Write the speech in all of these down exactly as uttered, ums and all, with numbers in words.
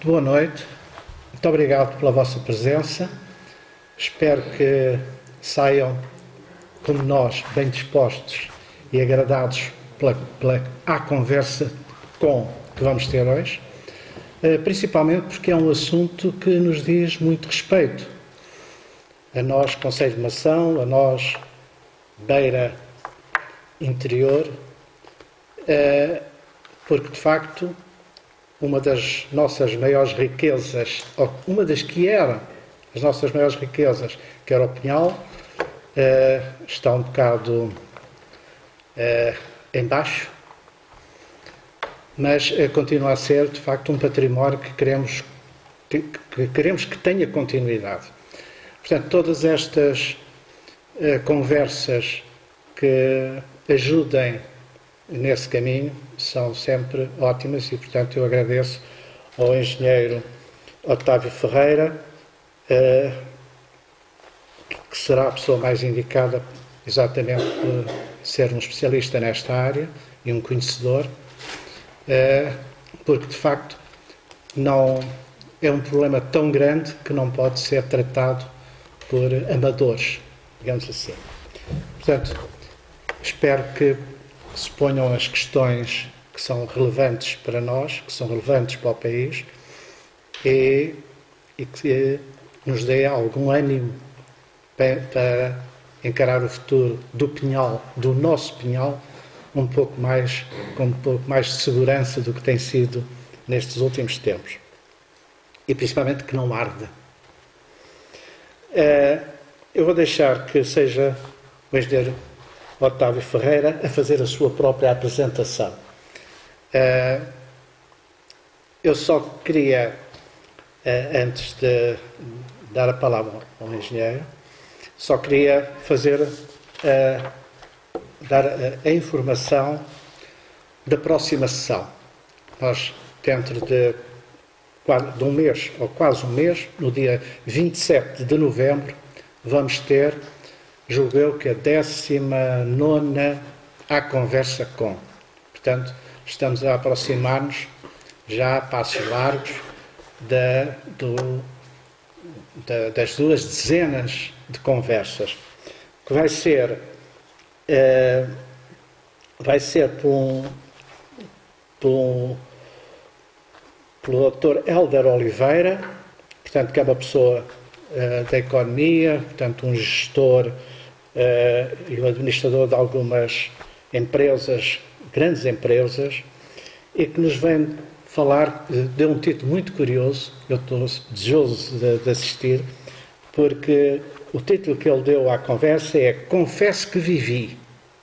Muito boa noite, muito obrigado pela vossa presença. Espero que saiam, como nós, bem dispostos e agradados pela, pela, à conversa com que vamos ter hoje, principalmente porque é um assunto que nos diz muito respeito. A nós, Conselho de Mação, a nós, Beira Interior, porque, de facto, uma das nossas maiores riquezas, ou uma das que eram as nossas maiores riquezas, que era o Pinhal, está um bocado em baixo, mas continua a ser, de facto, um património que queremos que, queremos que tenha continuidade. Portanto, todas estas conversas que ajudem nesse caminho são sempre ótimas e, portanto, eu agradeço ao engenheiro Otávio Ferreira, eh, que será a pessoa mais indicada exatamente por ser um especialista nesta área e um conhecedor, eh, porque, de facto, não é um problema tão grande que não pode ser tratado por amadores, digamos assim. Portanto, espero que se ponham as questões que são relevantes para nós, que são relevantes para o país e, e que nos dê algum ânimo para, para encarar o futuro do Pinhal, do nosso Pinhal, um pouco mais, com um pouco mais de segurança do que tem sido nestes últimos tempos. E principalmente que não arde. Eu vou deixar que seja o engenheiro Otávio Ferreira a fazer a sua própria apresentação. Uh, eu só queria, uh, antes de dar a palavra ao engenheiro, só queria fazer, uh, dar a, a informação da próxima sessão. Nós, dentro de, de um mês, ou quase um mês, no dia vinte e sete de novembro, vamos ter, julgo eu, que a décima nona à conversa com. Portanto, estamos a aproximar-nos já a passos largos da, do, da, das duas dezenas de conversas, que vai ser, eh, vai ser por um, por um, pelo doutor Hélder Oliveira, portanto, que é uma pessoa eh, da economia, portanto, um gestor Uh, e o administrador de algumas empresas, grandes empresas, e que nos vem falar, uh, deu um título muito curioso, eu estou desejoso de, de assistir, porque o título que ele deu à conversa é Confesso que Vivi,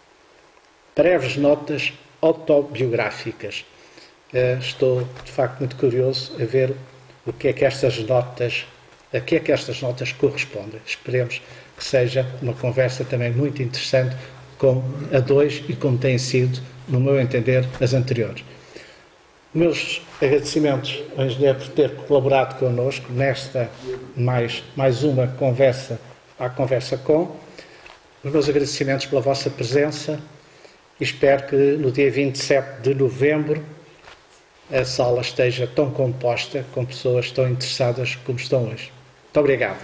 breves notas autobiográficas. Uh, estou, de facto, muito curioso a ver o que é que estas notas, a que é que estas notas correspondem. Esperemos que seja uma conversa também muito interessante com a dois e como tem sido, no meu entender, as anteriores. Meus agradecimentos ao engenheiro por ter colaborado connosco nesta mais, mais uma conversa, à conversa com. Os meus agradecimentos pela vossa presença e espero que no dia vinte e sete de novembro a sala esteja tão composta com pessoas tão interessadas como estão hoje. Muito obrigado.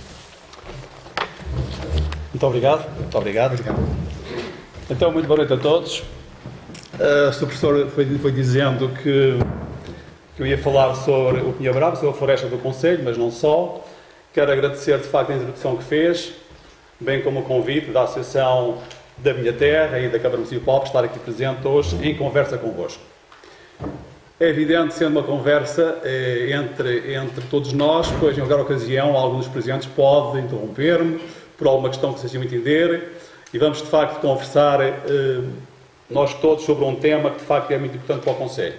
Muito obrigado. Muito obrigado. obrigado. Então, muito boa noite a todos. Uh, o senhor professor foi, foi dizendo que, que eu ia falar sobre o Pinhal Bravo, sobre a floresta do Conselho, mas não só. Quero agradecer, de facto, a introdução que fez, bem como o convite da Associação da Minha Terra e da Câmara Municipal para estar aqui presente hoje em conversa convosco. É evidente, sendo uma conversa eh, entre, entre todos nós, pois em qualquer ocasião algum dos presentes pode interromper-me por alguma questão que se assim entender, e vamos de facto conversar eh, nós todos sobre um tema que de facto é muito importante para o Conselho.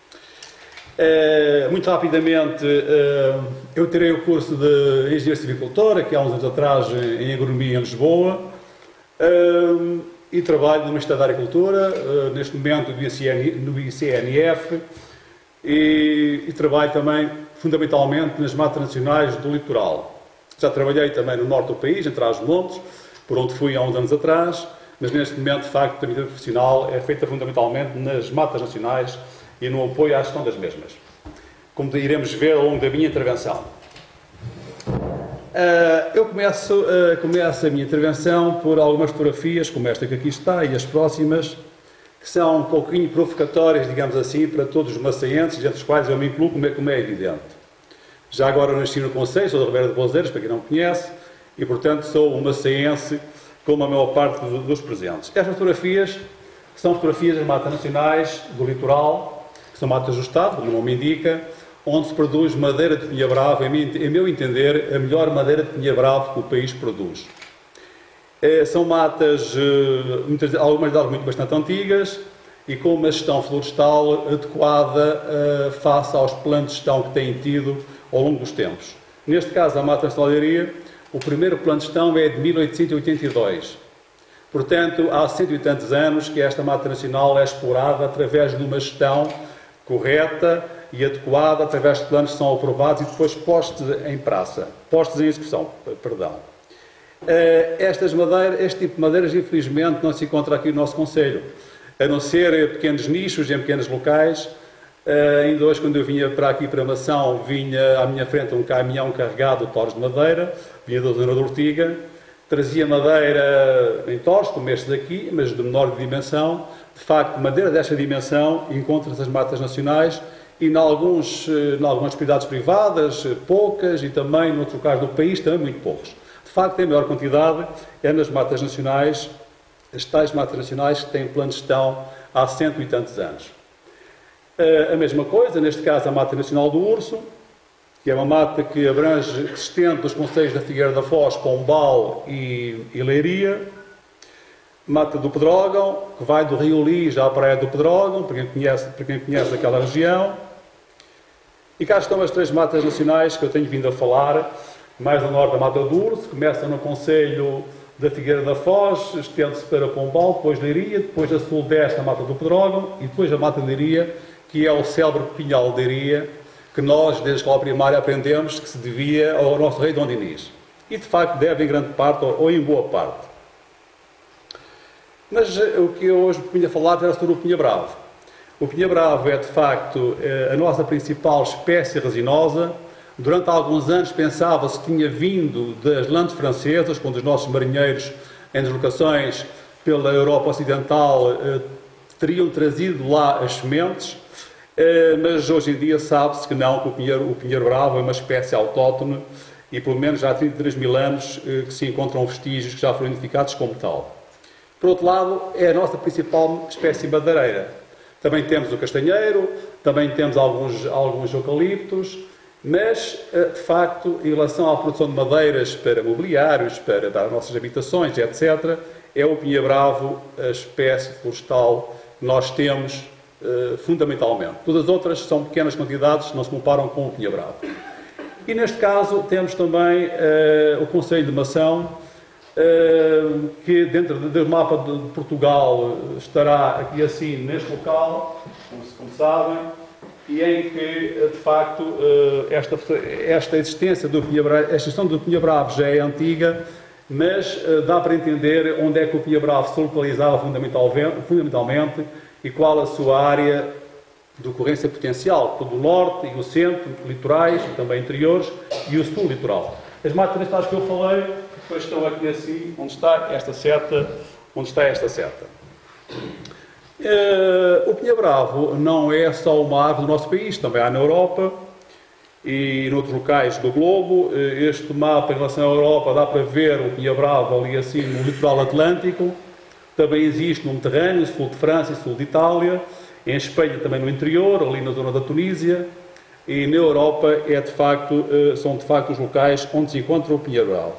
Eh, muito rapidamente, eh, eu tirei o curso de Engenheiro Civicultor, aqui há uns anos atrás, em Agronomia em Lisboa, eh, e trabalho no Ministério da Agricultura, eh, neste momento no I C N F, e, e trabalho também fundamentalmente nas matas nacionais do litoral. Já trabalhei também no norte do país, em Trás-os-Montes, por onde fui há uns anos atrás, mas neste momento, de facto, a minha vida profissional é feita fundamentalmente nas matas nacionais e no apoio à gestão das mesmas. como iremos ver ao longo da minha intervenção. Uh, eu começo, uh, começo a minha intervenção por algumas fotografias, como esta que aqui está e as próximas, que são um pouquinho provocatórias, digamos assim, para todos os maçaenses, entre os quais eu me incluo, como é, como é evidente. Já agora nasci no Conselho, sou da Ribeira de Bouzeiros, para quem não conhece, e portanto sou um maçaense, como a maior parte dos presentes. Estas fotografias são fotografias das matas nacionais do litoral, que são matas do Estado, como o nome indica, onde se produz madeira de pinheiro bravo, em meu entender, a melhor madeira de pinheiro bravo que o país produz. São matas, muitas, algumas delas muito bastante antigas, e com uma gestão florestal adequada uh, face aos planos de gestão que têm tido ao longo dos tempos. Neste caso, a Mata Nacional de Leiria, o primeiro plano de gestão é de mil oitocentos e oitenta e dois. Portanto, há cento e tantos anos que esta Mata Nacional é explorada através de uma gestão correta e adequada, através de planos que são aprovados e depois postos em praça, postos em execução, perdão. Estas madeiras, este tipo de madeiras, infelizmente, não se encontra aqui no nosso Conselho, a não ser em pequenos nichos, em pequenos locais. Ainda hoje, quando eu vinha para aqui, para Mação, vinha à minha frente um caminhão carregado de torres de madeira, vinha da zona de Ortiga, trazia madeira em torres, como estes aqui, mas de menor dimensão. De facto, madeira desta dimensão encontra-se nas matas nacionais e em, alguns, em algumas propriedades privadas, poucas, e também, em outros locais do país, também muito poucos. De facto, a maior quantidade é nas matas nacionais, as tais matas nacionais que têm plano de gestão há cento e tantos anos. A mesma coisa, neste caso, a Mata Nacional do Urso, que é uma mata que abrange, que se estende dos concelhos da Figueira da Foz, Pombal e, e Leiria. Mata do Pedrógão, que vai do Rio Lis à Praia do Pedrógão, para quem conhece, para quem conhece aquela região. E cá estão as três matas nacionais que eu tenho vindo a falar. Mais ao norte, a Mata do Urso, começa no concelho da Figueira da Foz, estende-se para Pombal, depois Leiria, depois a sul deste a Mata do Pedrógão e depois a Mata de Leiria, que é o célebre Pinhal de Leiria, que nós, desde a escola primária, aprendemos que se devia ao nosso rei Dom Dinis. E, de facto, deve em grande parte, ou em boa parte. Mas o que eu hoje vinha falar era sobre o pinheiro bravo. O pinheiro bravo é, de facto, a nossa principal espécie resinosa. Durante alguns anos pensava-se que tinha vindo das landes francesas, quando os nossos marinheiros, em deslocações pela Europa Ocidental, teriam trazido lá as sementes, mas hoje em dia sabe-se que não, que o pinheiro, o pinheiro bravo é uma espécie autóctone e pelo menos já há trinta e três mil anos que se encontram vestígios que já foram identificados como tal. Por outro lado, é a nossa principal espécie madeireira. Também temos o castanheiro, também temos alguns, alguns eucaliptos, mas, de facto, em relação à produção de madeiras para mobiliários, para, para as nossas habitações, etcétera, é o pinheiro bravo a espécie florestal que nós temos uh, fundamentalmente. Todas as outras são pequenas quantidades, não se comparam com o pinheiro bravo. E neste caso temos também uh, o Concelho de Mação, uh, que dentro do mapa de Portugal estará aqui assim neste local, como, como sabem, e em que, de facto, esta, esta existência do pinheiro bravo, a extensão do pinheiro bravo já é antiga, mas dá para entender onde é que o pinheiro bravo se localizava fundamentalmente e qual a sua área de ocorrência potencial, todo o norte e o centro, litorais, e também interiores, e o sul litoral. As matas nacionais que eu falei, depois estão aqui assim, onde está esta seta, onde está esta seta. Uh, o pinheiro bravo não é só uma árvore do nosso país, também há na Europa e em outros locais do globo. Uh, este mapa em relação à Europa dá para ver o pinheiro bravo ali assim no litoral atlântico, também existe no Mediterrâneo, sul de França e sul de Itália, em Espanha também no interior, ali na zona da Tunísia, e na Europa é de facto, uh, são de facto os locais onde se encontra o pinheiro bravo.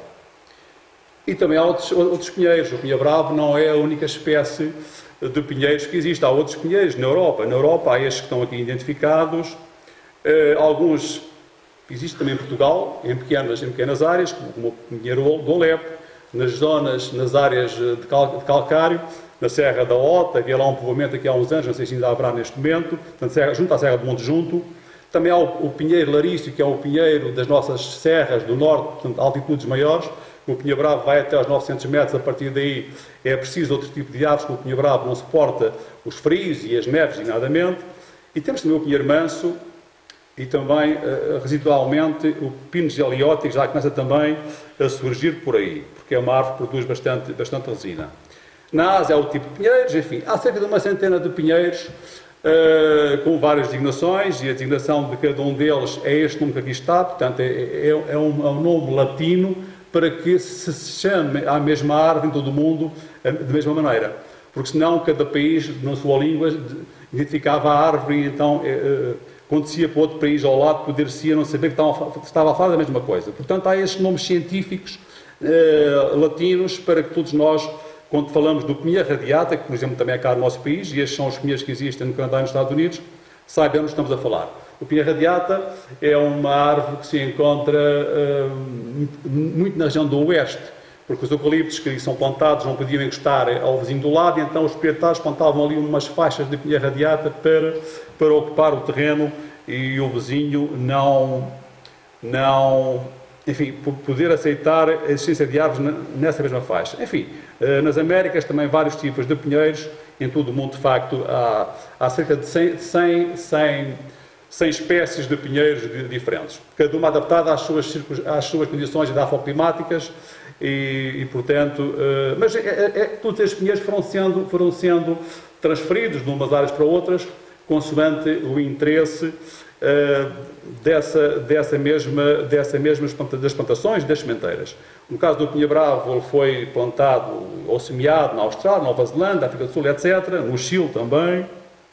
E também há outros, outros pinheiros. O pinheiro bravo não é a única espécie de pinheiros que existe. Há outros pinheiros na Europa. Na Europa há estes que estão aqui identificados. Uh, alguns existem também em Portugal, em pequenas, em pequenas áreas, como o pinheiro do Alepo, nas zonas, nas áreas de, cal, de calcário, na Serra da Ota. Havia lá um povoamento aqui há uns anos, não sei se ainda haverá neste momento, portanto, serra, junto à Serra do Monte Junto. Também há o, o pinheiro larício, que é o pinheiro das nossas serras do norte, portanto, altitudes maiores. O pinheiro bravo vai até aos novecentos metros, a partir daí é preciso outro tipo de aves, porque o pinheiro bravo não suporta os frios e as neves, designadamente. E temos também o pinheiro manso, e também, residualmente, o Pinus Elióticos já começa também a surgir por aí, porque é uma árvore que produz bastante, bastante resina. Na Ásia é o tipo de pinheiros, enfim, há cerca de uma centena de pinheiros uh, com várias designações, e a designação de cada um deles é este nome que aqui está, portanto, é, é, é, um, é um nome latino para que se chame à mesma árvore em todo o mundo da mesma maneira, porque senão cada país, na sua língua, identificava a árvore e então, uh, quando se ia para outro país ao lado, poder-se não saber que estava, estava a falar da mesma coisa. Portanto, há estes nomes científicos uh, latinos para que todos nós, quando falamos do pinheiro radiata, que por exemplo também é cá no nosso país, e estes são os pinheiros que existem no Canadá e nos Estados Unidos, saibamos que estamos a falar. O pinheiro radiata é uma árvore que se encontra uh, muito na região do oeste, porque os eucaliptos que são plantados não podiam encostar ao vizinho do lado, e então os proprietários plantavam ali umas faixas de pinheiro radiata para, para ocupar o terreno e o vizinho não, não, enfim, poder aceitar a existência de árvores nessa mesma faixa. Enfim, nas Américas também vários tipos de pinheiros, em todo o mundo de facto há, há cerca de cem, cem, cem, cem espécies de pinheiros diferentes, cada uma adaptada às suas, às suas condições edafoclimáticas e, e portanto, uh, mas é, é, é, todos estes pinheiros foram sendo, foram sendo transferidos de umas áreas para outras, consoante o interesse uh, dessa, dessa mesma, dessa mesma das plantações, das sementeiras. No caso do pinheiro-bravo, ele foi plantado ou semeado na Austrália, Nova Zelândia, África do Sul, etcétera, no Chile também.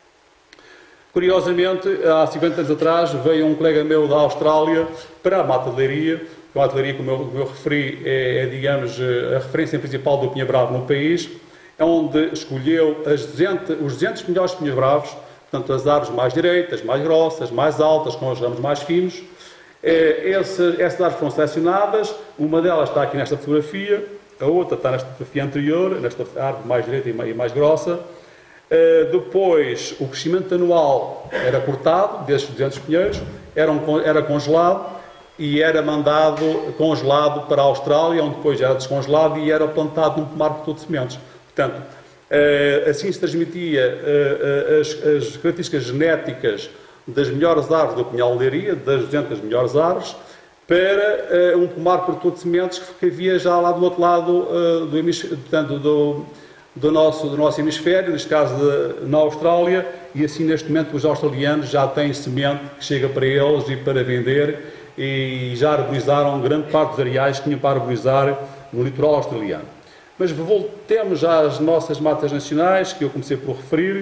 Curiosamente, há cinquenta anos atrás, veio um colega meu da Austrália para a Mata de Leiria. A Mata de Leiria, como eu, como eu referi, é, é, digamos, a referência principal do pinheiro-bravo no país, onde escolheu as duzentos, os duzentos melhores pinheiros-bravos, portanto, as árvores mais direitas, mais grossas, mais altas, com os ramos mais finos. Esse, essas árvores foram selecionadas, uma delas está aqui nesta fotografia, a outra está nesta fotografia anterior, nesta árvore mais direita e mais grossa. Uh, depois, o crescimento anual era cortado, destes duzentos pinheiros, era, um, era congelado e era mandado congelado para a Austrália, onde depois era descongelado e era plantado num pomar por todos sementes. Portanto, uh, assim se transmitia uh, as, as características genéticas das melhores árvores do Pinhal de Leiria, das duzentas melhores árvores, para uh, um pomar por todos sementes que havia já lá do outro lado uh, do hemisfério, portanto, do Do nosso, do nosso hemisfério, neste caso de, na Austrália, e assim neste momento os australianos já têm semente que chega para eles e para vender, e já arborizaram grande parte dos areais que tinham para arborizar no litoral australiano. Mas voltemos às nossas matas nacionais, que eu comecei por referir,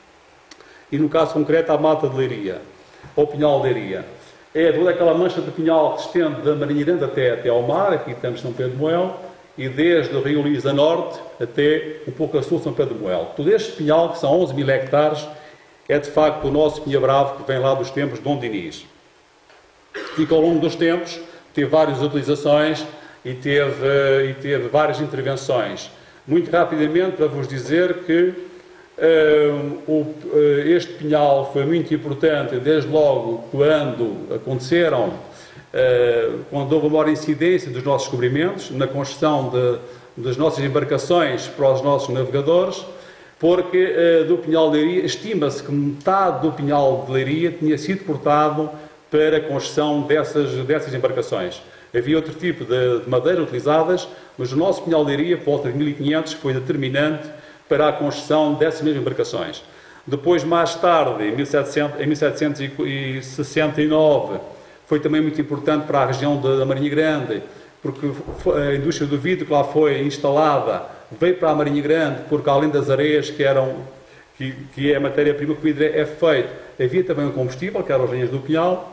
e no caso concreto à Mata de Leiria, ou Pinhal de Leiria. É toda aquela mancha de pinhal que se estende da Marinha Grande até, até ao mar, aqui temos São Pedro de Moel, e desde o Rio Lis a norte até um pouco a sul de São Pedro de Moel. Todo este pinhal, que são onze mil hectares, é de facto o nosso pinheiro-bravo que vem lá dos tempos de Dom Dinis. E que ao longo dos tempos teve várias utilizações e teve, e teve várias intervenções. Muito rapidamente, para vos dizer que uh, o, uh, este pinhal foi muito importante, desde logo quando aconteceram Uh, quando houve a maior incidência dos nossos descobrimentos, na construção de, das nossas embarcações para os nossos navegadores, porque uh, do Pinhal de Leiria, estima-se que metade do Pinhal de Leiria tinha sido portado para a construção dessas, dessas embarcações. Havia outro tipo de, de madeira utilizadas, mas o nosso Pinhal de Leiria, por volta de mil e quinhentos, foi determinante para a construção dessas mesmas embarcações. Depois, mais tarde, em mil setecentos e sessenta e nove, foi também muito importante para a região da, da Marinha Grande, porque a indústria do vidro que lá foi instalada veio para a Marinha Grande, porque além das areias que eram, que, que é a matéria-prima que o vidro é feito, havia também um combustível, que eram as lenhas do pinhal.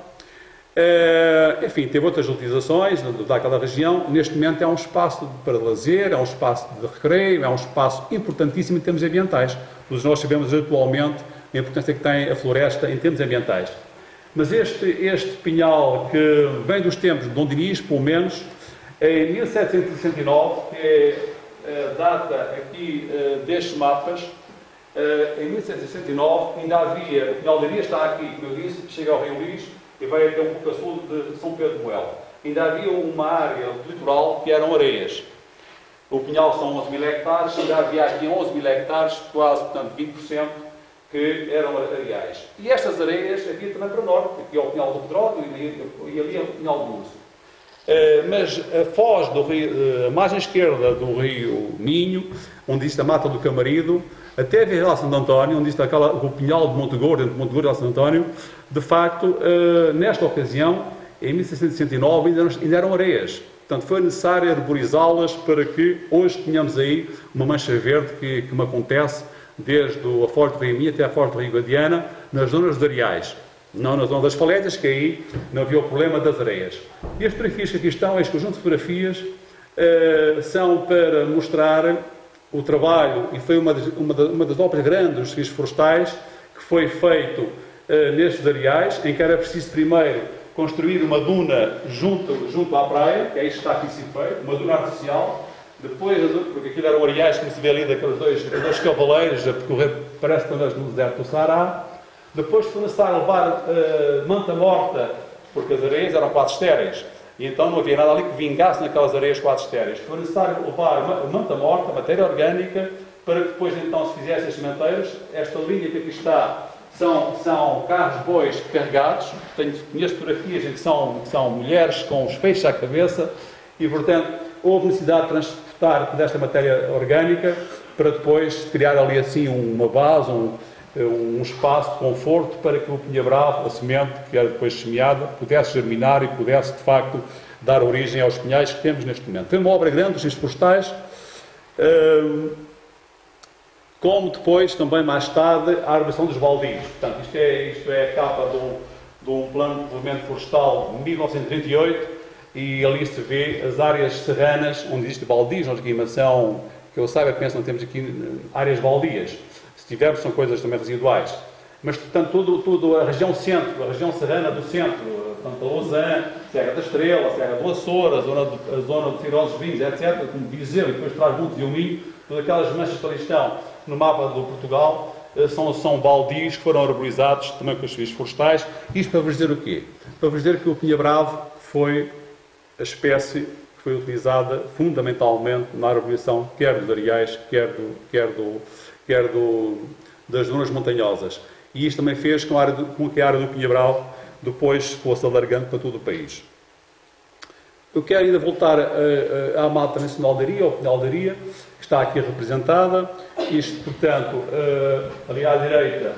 Uh, enfim, teve outras utilizações daquela região. Neste momento é um espaço para lazer, é um espaço de recreio, é um espaço importantíssimo em termos ambientais. Todos nós sabemos atualmente a importância que tem a floresta em termos ambientais. Mas este, este pinhal que vem dos tempos de Dom Dinis, pelo menos, em mil setecentos e sessenta e nove, que é a data aqui uh, destes mapas, uh, em mil setecentos e sessenta e nove ainda havia, o Pinhal de Leiria está aqui, como eu disse, chega ao Rio Lis e vai até um pouco a sul de São Pedro de Moel. Ainda havia uma área litoral que eram areias. O pinhal são onze mil hectares, ainda havia aqui onze mil hectares, quase, portanto, vinte por cento, que eram areais. E estas areias havia também para o norte, aqui é o Pinhal do Pedrógão e ali é o Pinhal do Urso. Uh, mas a foz do rio, uh, a margem esquerda do rio Minho, onde existe a Mata do Camarido, até Vila Santo António, onde existe aquela, o Pinhal de Monte Gordo, entre Monte Gordo e Vila Santo António, de facto, uh, nesta ocasião, em mil seiscentos e sessenta e nove, ainda, ainda eram areias. Portanto, foi necessário arborizá-las para que hoje tenhamos aí uma mancha verde que, que me acontece desde a Foz do Rio Minho até a Foz do Rio Guadiana, nas zonas dos areais. Não na zona das falésias, que aí não havia o problema das areias. E as fotografias que aqui estão, este conjunto de fotografias, uh, são para mostrar o trabalho, e foi uma das, uma das, uma das obras grandes dos serviços florestais, que foi feito uh, nestes areais, em que era preciso primeiro construir uma duna junto, junto à praia, que é isto que está aqui sim feito, uma duna artificial. Depois, porque aquilo eram areais, como se vê ali, daqueles dois, dois cavaleiros a percorrer, parece que andas no deserto do Saara. Depois foi necessário levar uh, manta morta, porque as areias eram quase estéreis, e então não havia nada ali que vingasse naquelas areias quase estéreis. Foi necessário levar manta morta, matéria orgânica, para que depois então se fizessem as sementeiras. Esta linha que aqui está são, são carros-bois carregados. Tenho, conheço fotografias em que são, que são mulheres com os feixes à cabeça, e portanto houve necessidade de transportar desta matéria orgânica para depois criar ali assim uma base, um, um espaço de conforto para que o pinha-bravo, a semente que era depois semeada, pudesse germinar e pudesse de facto dar origem aos pinhais que temos neste momento. Foi uma obra grande dos serviços florestais, como depois também mais tarde a arborização dos baldios. Portanto, isto é, isto é a capa de um, de um plano de desenvolvimento florestal de mil novecentos e trinta e oito, e ali se vê as áreas serranas onde existe baldios. Nós aqui em Mação, que eu saiba, penso que não temos aqui áreas baldias. Se tivermos, são coisas também residuais. Mas, portanto, tudo, tudo a região centro, a região serrana do centro, portanto, a Lausanne, Serra da Estrela, Serra do Açor, a zona de, a zona de Cirosos Vinhos, etcétera, como Viseu e depois Trás-Montes e o Minho, todas aquelas manchas que ali estão no mapa do Portugal, são, são baldios que foram arborizados também com os serviços florestais. Isto para vos dizer o quê? Para vos dizer que o pinha-bravo foi a espécie que foi utilizada fundamentalmente na arborização, quer dos areais, quer, do, quer, do, quer do, das zonas montanhosas. E isto também fez com, a área do, com que a área do pinha-bravo depois fosse alargando para todo o país. Eu quero ainda voltar a, a, à Mata Nacional de Aria, ou Pinhal de Aria, que está aqui representada. Isto, portanto, uh, ali à direita,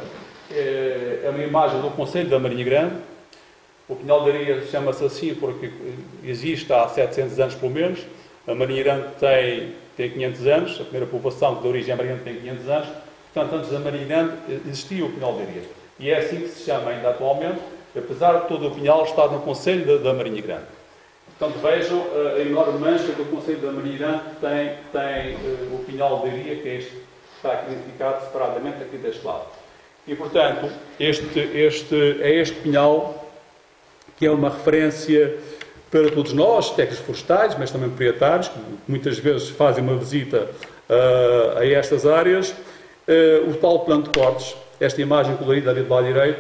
é, é uma imagem do Conselho da Marinha Grande. O Pinhal de Aria chama-se assim porque existe há setecentos anos pelo menos. A Marinha Grande tem, tem quinhentos anos, a primeira população que de origem é Marinha Grande tem quinhentos anos. Portanto, antes da Marinha Grande existia o Pinhal de Aria. E é assim que se chama ainda atualmente, apesar de todo o Pinhal estar no Conselho da, da Marinha Grande. Portanto, vejam a enorme mancha que o Conselho da Marinha Grande tem, tem uh, o Pinhal de Aria, que é este, está aqui identificado separadamente aqui deste lado. E, portanto, este, este, é este Pinhal que é uma referência para todos nós, técnicos florestais, mas também proprietários, que muitas vezes fazem uma visita uh, a estas áreas. Uh, o tal plano de cortes, esta imagem colorida ali do lado direito,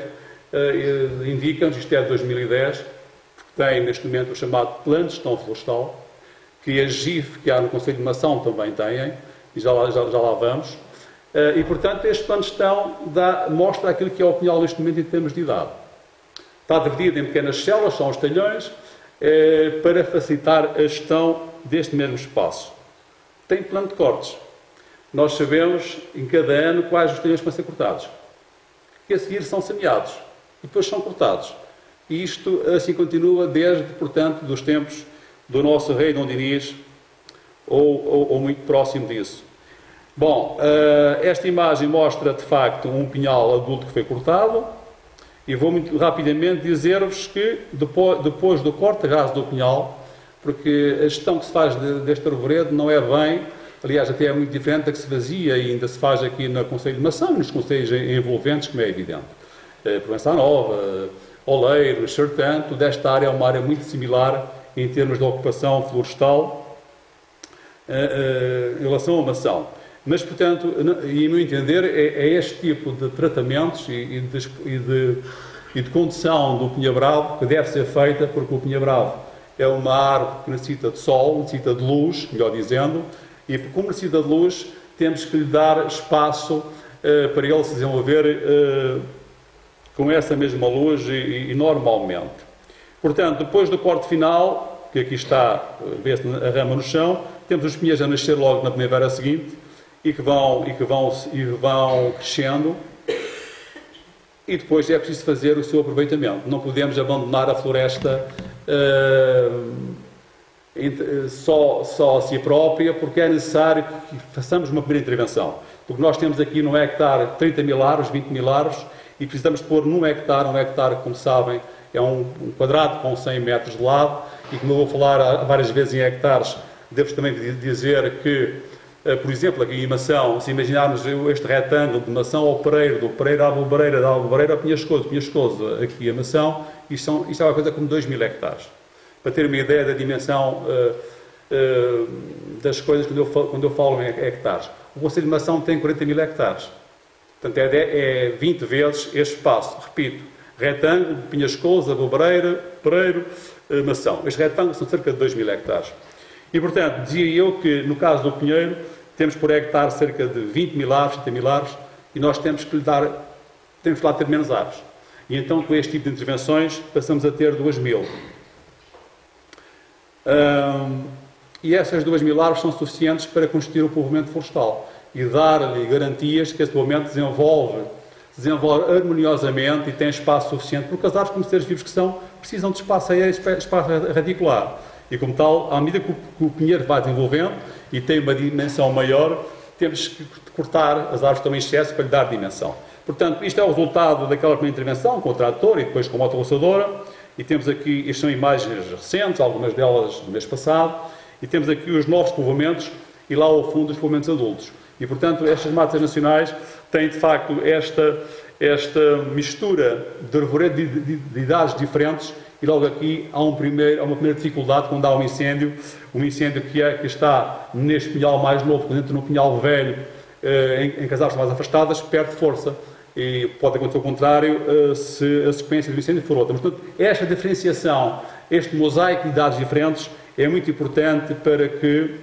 uh, indica-nos, isto é de dois mil e dez, tem neste momento o chamado Plano de Gestão Florestal, que a G I F, que há no Conselho de Mação, também têm, e já lá, já, já lá vamos. Uh, e, portanto, este plano de gestão dá, mostra aquilo que é o pinhal neste momento em termos de idade. Está dividido em pequenas células, são os talhões, uh, para facilitar a gestão deste mesmo espaço. Tem plano de cortes. Nós sabemos, em cada ano, quais os talhões vão ser cortados. Que a seguir são semeados. E depois são cortados. E isto assim continua desde, portanto, dos tempos do nosso rei Dom Dinis, ou, ou, ou muito próximo disso. Bom, esta imagem mostra, de facto, um pinhal adulto que foi cortado, e vou muito rapidamente dizer-vos que, depois, depois do corte raso do pinhal, porque a gestão que se faz de, deste arvoredo não é bem, aliás, até é muito diferente da que se fazia e ainda se faz aqui no Conselho de Mação e nos conselhos envolventes, como é evidente. Provença Nova, Oleiros, Sertã, toda esta área é uma área muito similar em termos de ocupação florestal uh, uh, em relação à mação. Mas, portanto, e a meu entender, é, é este tipo de tratamentos e, e, de, e, de, e de condução do pinha-bravo que deve ser feita, porque o pinha-bravo é uma árvore que necessita de sol, necessita de luz, melhor dizendo, e como necessita de luz, temos que lhe dar espaço uh, para ele se desenvolver uh, com essa mesma luz e, e normalmente. Portanto, depois do corte final, que aqui está, vê-se a rama no chão, temos os pinheiros a nascer logo na primavera seguinte e que vão, e que vão, e vão crescendo, e depois é preciso fazer o seu aproveitamento. Não podemos abandonar a floresta uh, só, só a si própria, porque é necessário que façamos uma primeira intervenção. Porque nós temos aqui no hectare trinta mil árvores, vinte mil árvores, e precisamos pôr num hectare, um hectare, como sabem, é um, um quadrado com cem metros de lado, e como eu vou falar várias vezes em hectares, devo também dizer que, por exemplo, aqui em Mação, se imaginarmos este retângulo de Mação ao Pereiro, do Pereiro à Alvobereira, da Alvobereira ao Pinhascoso, Pinhascoso aqui a Mação, isto, são, isto é uma coisa como dois mil hectares. Para ter uma ideia da dimensão uh, uh, das coisas quando eu, falo, quando eu falo em hectares. O Concelho de Mação tem quarenta mil hectares. Portanto, é, é vinte vezes este espaço. Repito, retângulo, Pinhascoso, Alvobereira, Pereiro, uh, Mação. Este retângulo são cerca de dois mil hectares. E, portanto, dizia eu que, no caso do Pinheiro, temos por hectare cerca de vinte mil árvores, trinta mil árvores, e nós temos que lhe dar, temos que lá ter menos árvores. E então, com este tipo de intervenções, passamos a ter duas mil. Hum, e essas duas mil árvores são suficientes para constituir o povoamento florestal e dar-lhe garantias que esse povoamento desenvolve, desenvolve harmoniosamente e tem espaço suficiente, porque as árvores, como seres vivos que são, precisam de espaço aéreo e espaço radicular. E como tal, à medida que o, que o pinheiro vai desenvolvendo e tem uma dimensão maior, temos que cortar as árvores que estão em excesso para lhe dar dimensão. Portanto, isto é o resultado daquela primeira intervenção com o trator e depois com a motorroçadora. E temos aqui, estas são imagens recentes, algumas delas do mês passado, e temos aqui os novos povoamentos e lá ao fundo os povoamentos adultos. E, portanto, estas matas nacionais têm, de facto, esta, esta mistura de arvoredo de, de, de idades diferentes. E logo aqui há, um primeiro, há uma primeira dificuldade quando há um incêndio, um incêndio que, é, que está neste pinhal mais novo, quando entra no pinhal velho, eh, em, em que as árvores mais afastadas, perde força. E pode acontecer o contrário eh, se a sequência do incêndio for outra. Mas, portanto, esta diferenciação, este mosaico de idades diferentes, é muito importante para que,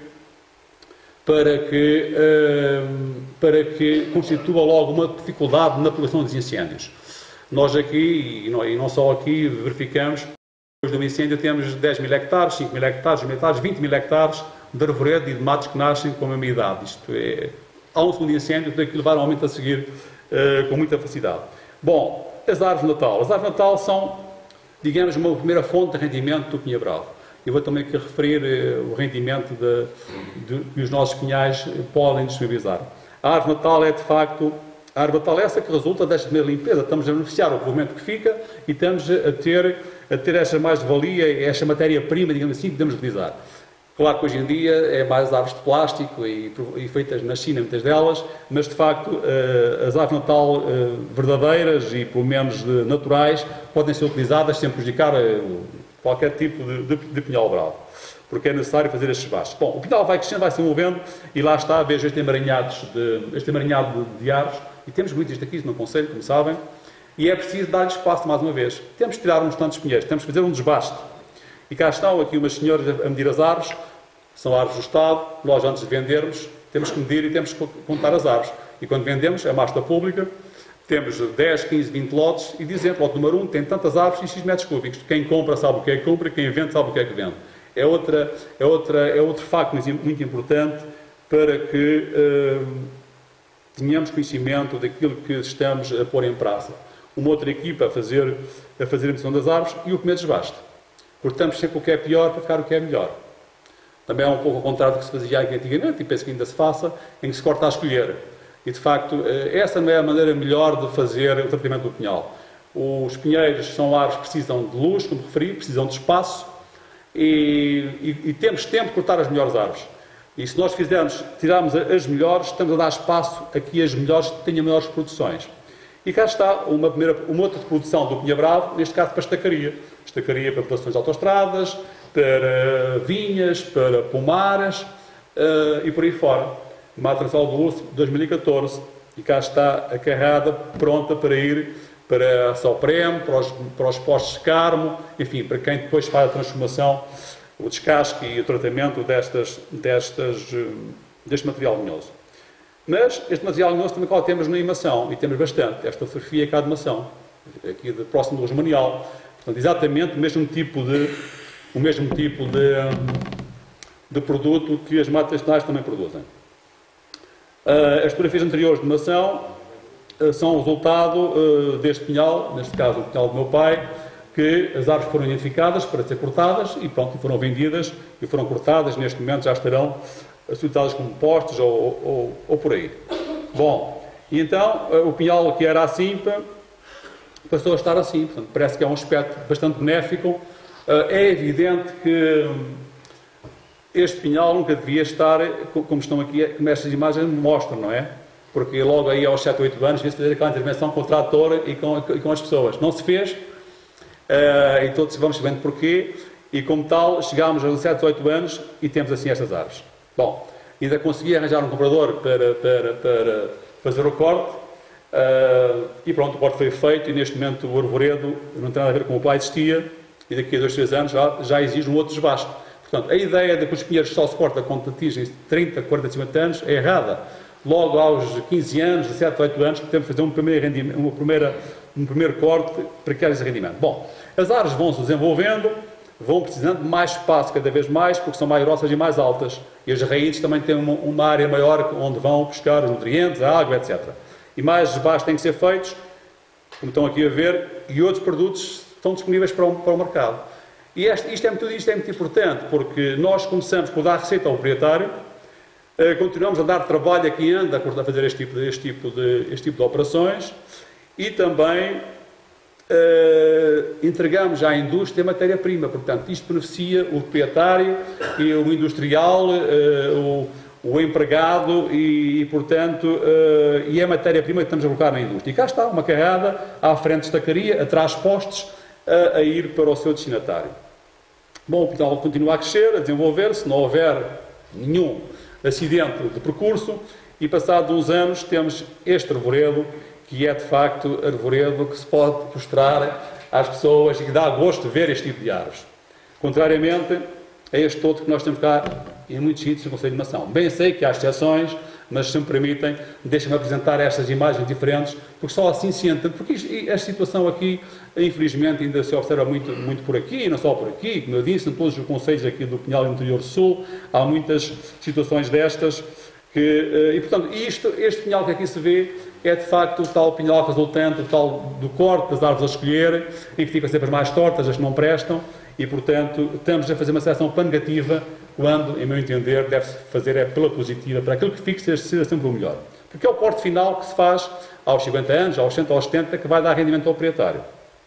para que, eh, para que constitua logo uma dificuldade na propagação dos incêndios. Nós aqui, e não, e não só aqui, verificamos, depois do incêndio temos dez mil hectares, cinco mil hectares, dez mil hectares, vinte mil hectares de arvoredo e de matos que nascem com a mesma idade. Isto é, há um segundo incêndio, tem que levar aumento a seguir uh, com muita facilidade. Bom, as árvores de Natal. As árvores de Natal são, digamos, uma primeira fonte de rendimento do Pinha Bravo. Eu vou também aqui referir uh, o rendimento de, de, que os nossos pinhais podem disponibilizar. A árvore de Natal é, de facto, a árvore de Natal é essa que resulta desta primeira limpeza. Estamos a beneficiar o povoamento que fica e estamos a ter, a ter esta mais-valia, esta matéria-prima, digamos assim, que podemos utilizar. Claro que hoje em dia é mais árvores de plástico e, e feitas na China, muitas delas, mas de facto as árvores de Natal verdadeiras e pelo menos naturais podem ser utilizadas sem prejudicar qualquer tipo de, de, de pinhal bravo, porque é necessário fazer estes bastos. Bom, o pinhal vai crescendo, vai se movendo e lá está, vejo este emaranhado de, este emaranhado de, de árvores. E temos muito isto aqui no Concelho, como sabem, e é preciso dar-lhe espaço mais uma vez. Temos que tirar uns tantos pinheiros, temos que fazer um desbaste. E cá estão aqui umas senhoras a medir as árvores, são árvores do Estado, nós antes de vendermos, temos que medir e temos que contar as árvores. E quando vendemos, é masta pública, temos dez, quinze, vinte lotes e dizem, lote número um tem tantas árvores e X metros cúbicos. Quem compra sabe o que é que compra, quem vende sabe o que é que vende. É, outra, é, outra, é outro facto muito importante para que Uh, tenhamos conhecimento daquilo que estamos a pôr em praça. Uma outra equipa a fazer a fazer a medição das árvores e o primeiro desbaste. Cortamos sempre o que é pior para ficar o que é melhor. Também é um pouco ao contrário do que se fazia antigamente, e penso que ainda se faça, em que se corta a escolher. E, de facto, essa não é a maneira melhor de fazer o tratamento do pinhal. Os pinheiros são árvores que precisam de luz, como referi, precisam de espaço, e, e, e temos tempo de cortar as melhores árvores. E se nós fizermos, tirarmos as melhores, estamos a dar espaço a que as melhores tenham maiores produções. E cá está uma, primeira, uma outra produção do Pinha Bravo, neste caso para estacaria. Estacaria para plantações de autoestradas, para vinhas, para pomares uh, e por aí fora. Mata Nacional do Urso, dois mil e catorze. E cá está a carrada pronta para ir para a Soprem, para os, para os postos de Carmo, enfim, para quem depois faz a transformação, o descasque e o tratamento destas, destas, deste material vinhoso. Mas este material nosso também qual temos na imação, e temos bastante, esta fotografia cá de mação, aqui de, próximo do Rosmanial. Portanto, exatamente o mesmo tipo de, o mesmo tipo de, de produto que as matas nacionais também produzem. Uh, as fotografias anteriores de mação uh, são o resultado uh, deste pinhal, neste caso o pinhal do meu pai, que as árvores foram identificadas para ser cortadas e pronto, foram vendidas e foram cortadas, neste momento já estarão solicitadas como postos ou, ou, ou por aí. Bom, e então o pinhal que era assim passou a estar assim, portanto, parece que é um aspecto bastante benéfico. É evidente que este pinhal nunca devia estar, como estão aqui, como estas imagens mostram, não é? Porque logo aí aos sete, oito anos devia-se fazer aquela intervenção com o trator e com, e com as pessoas. Não se fez, e todos vamos sabendo porquê, e como tal chegámos aos sete, oito anos e temos assim estas árvores. Bom, ainda consegui arranjar um comprador para, para, para fazer o corte, uh, e pronto, o corte foi feito, e neste momento o arvoredo não tem nada a ver com o pai existia, e daqui a dois, três anos já, já exige um outro desbaste. Portanto, a ideia de que os pinheiros só se cortam quando atingem trinta, quarenta, cinquenta anos é errada. Logo aos quinze anos, dezessete, dezoito anos, podemos fazer um primeiro, rendimento, uma primeira, um primeiro corte para criar esse rendimento. Bom, as árvores vão se desenvolvendo, vão precisando de mais espaço cada vez mais, porque são mais grossas e mais altas. E as raízes também têm uma, uma área maior onde vão buscar os nutrientes, a água, etcétera. E mais desbastes têm que ser feitos, como estão aqui a ver, e outros produtos estão disponíveis para o, para o mercado. E este, isto, é muito, isto é muito importante, porque nós começamos por dar receita ao proprietário, eh, continuamos a dar trabalho a quem anda a fazer este tipo de, este tipo de, este tipo de operações, e também Uh, entregamos à indústria matéria-prima, portanto, isto beneficia o proprietário e o industrial, uh, o, o empregado e, e portanto, uh, e é a matéria-prima que estamos a colocar na indústria. E cá está, uma carrada à frente de estacaria, atrás postos, uh, a ir para o seu destinatário. Bom, o pinhal continua a crescer, a desenvolver-se, não houver nenhum acidente de percurso, e passados uns anos temos este arvoredo, que é de facto arvoredo que se pode mostrar às pessoas e que dá gosto de ver este tipo de árvores. Contrariamente a este todo que nós temos cá em muitos sítios do Conselho de Mação. Bem sei que há exceções, mas se me permitem, deixem-me apresentar estas imagens diferentes, porque só assim se entra, porque isto, esta situação aqui, infelizmente, ainda se observa muito, muito por aqui, e não só por aqui, como eu disse, em todos os concelhos aqui do Pinhal e do Interior Sul, há muitas situações destas, que, e portanto, isto, este pinhal que aqui se vê, é de facto o tal pinhal resultante, o tal do corte das árvores a escolher, em que ficam sempre as mais tortas, as que não prestam, e portanto estamos a fazer uma seleção para negativa, quando, em meu entender, deve-se fazer é pela positiva, para aquilo que fique ser, ser sempre o melhor. Porque é o corte final que se faz aos cinquenta anos, aos sessenta, aos setenta, que vai dar rendimento ao proprietário.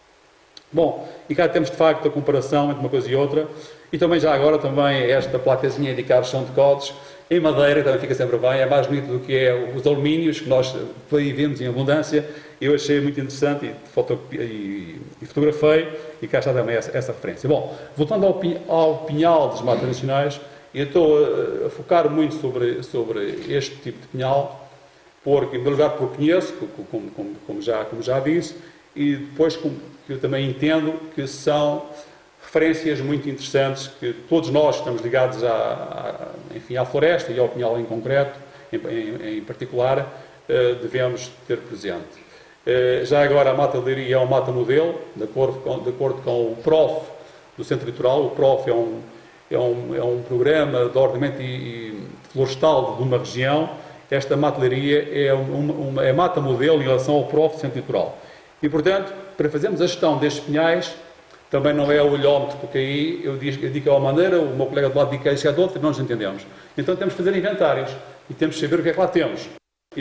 Bom, e cá temos de facto a comparação entre uma coisa e outra, e também já agora também esta placazinha a indicar os são de codes, em madeira, também fica sempre bem, é mais bonito do que é os alumínios, que nós aí vemos em abundância. Eu achei muito interessante e, foto, e, e fotografei, e cá está também essa, essa referência. Bom, voltando ao, ao pinhal das matas nacionais, eu estou a, a focar muito sobre, sobre este tipo de pinhal, porque, em primeiro lugar, porque conheço, como, como, como, já, como já disse, e depois como, que eu também entendo que são referências muito interessantes que todos nós estamos ligados à, à, enfim, à floresta e ao pinhal em concreto, em, em, em particular, uh, devemos ter presente. Uh, já agora a Mata de Leiria é um mata modelo, de acordo com, de acordo com o P R O F do Centro Litoral. O P R O F é um, é um, é um programa de ordenamento e, e florestal de uma região. Esta Mata de Leiria é uma, uma é mata modelo em relação ao P R O F do Centro Litoral. E, portanto, para fazermos a gestão destes pinhais, também não é o olhómetro, porque aí eu digo, eu digo que é uma maneira, o meu colega do lado diz que é isso, é de outra, e não nos entendemos. Então temos que fazer inventários e temos que saber o que é que lá temos. E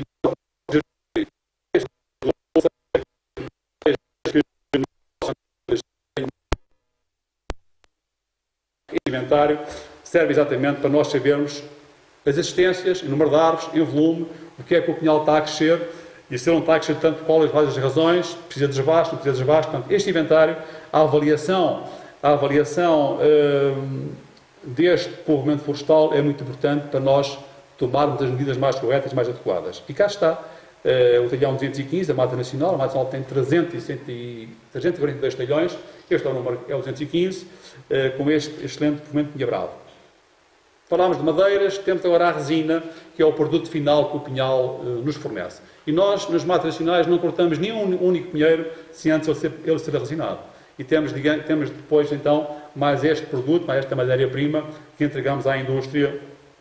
inventário serve exatamente para nós sabermos as existências, o número de árvores, em volume, o que é que o pinhal está a crescer, e se ele não está a crescer tanto, quais as razões, precisa de desbaste, não precisa de desbaste. Portanto, este inventário, a avaliação, a avaliação hum, deste povoamento florestal é muito importante para nós tomarmos as medidas mais corretas, mais adequadas. E cá está, uh, o talhão duzentos e quinze, a Mata Nacional, a Mata Nacional tem trezentos e quarenta e dois talhões, este é o número, é o duzentos e quinze, uh, com este excelente povoamento de Pinha Brava. Falámos de madeiras, temos agora a resina, que é o produto final que o pinhal uh, nos fornece. E nós, nas matas nacionais, não cortamos nenhum único pinheiro sem antes ele ser, ele ser resinado. E temos, digamos, temos depois, então, mais este produto, mais esta matéria-prima, que entregamos à indústria,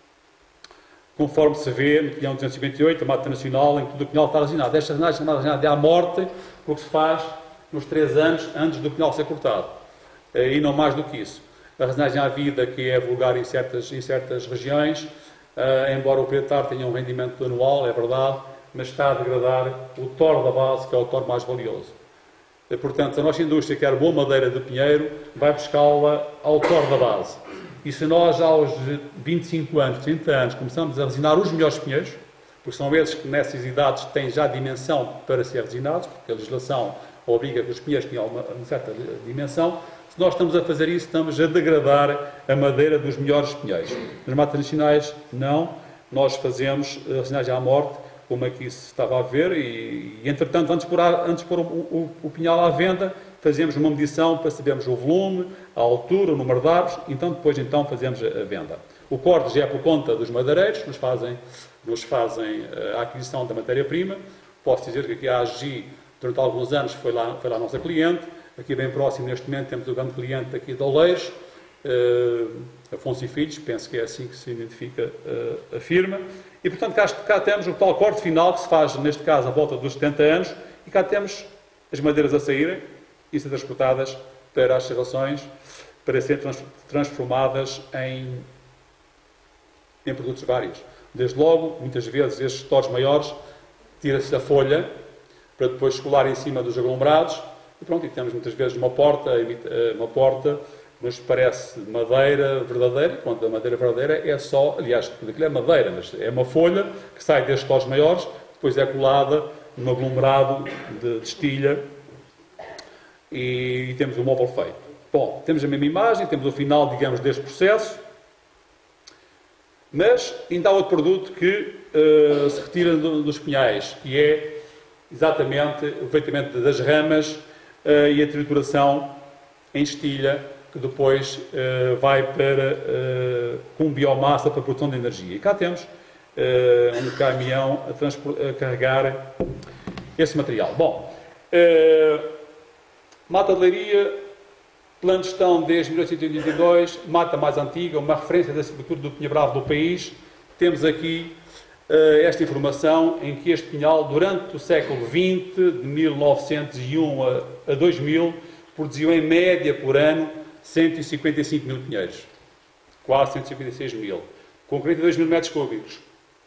conforme se vê no pinhal duzentos e cinquenta e oito, a mata nacional, em que tudo o pinhal está resinado. Esta resinagem é resinada à morte, porque se faz nos três anos antes do pinhal ser cortado. Uh, e não mais do que isso. A resinagem à vida, que é vulgar em certas, em certas regiões, uh, embora o pretar tenha um rendimento anual, é verdade, mas está a degradar o toro da base, que é o toro mais valioso. E, portanto, a nossa indústria quer boa madeira de pinheiro, vai buscá-la ao toro da base. E se nós, aos vinte e cinco anos, trinta anos, começamos a resinar os melhores pinheiros, porque são esses que nessas idades têm já dimensão para ser resinados, porque a legislação obriga que os pinheiros tenham uma, uma certa dimensão. Se nós estamos a fazer isso, estamos a degradar a madeira dos melhores pinheiros. Nas matas nacionais, não. Nós fazemos a resinagem à morte, como aqui se estava a ver, e, e entretanto, antes de pôr, a, antes de pôr o, o, o pinhal à venda, fazemos uma medição para sabermos o volume, a altura, o número de árvores, então depois então fazemos a, a venda. O corte já é por conta dos madeireiros, que nos fazem, nos fazem a aquisição da matéria-prima. Posso dizer que aqui a A G I, durante alguns anos, foi lá, foi lá a nossa cliente. Aqui bem próximo, neste momento, temos o grande cliente aqui de Oleiros, uh, Afonso e Filhos, penso que é assim que se identifica uh, a firma. E, portanto, cá, cá temos o tal corte final, que se faz, neste caso, à volta dos setenta anos, e cá temos as madeiras a saírem e ser transportadas para as serrações, para serem trans, transformadas em, em produtos vários. Desde logo, muitas vezes, estes toros maiores, tira-se a folha, para depois escolar em cima dos aglomerados. E pronto, e temos muitas vezes uma porta, uma porta que nos parece madeira verdadeira, quando a madeira verdadeira é só, aliás, tudo aquilo é madeira, mas é uma folha que sai destes toros maiores, depois é colada num aglomerado de, de estilha e, e temos o móvel feito. Bom, temos a mesma imagem, temos o final, digamos, deste processo, mas ainda há outro produto que uh, se retira do, dos pinhais, que é exatamente o feitamento das ramas Uh, e a trituração em estilha, que depois uh, vai para, uh, com biomassa para a produção de energia. E cá temos uh, um caminhão a, a carregar esse material. Bom, uh, mata de leiria, plano de gestão desde mil oitocentos e oitenta e dois, mata mais antiga, uma referência da silvicultura do pinha-bravo do país. Temos aqui Uh, esta informação em que este pinhal, durante o século vinte, de mil novecentos e um a, a dois mil, produziu em média por ano cento e cinquenta e cinco mil pinheiros. Quase cento e cinquenta e seis mil. Com quarenta e dois mil metros cúbicos.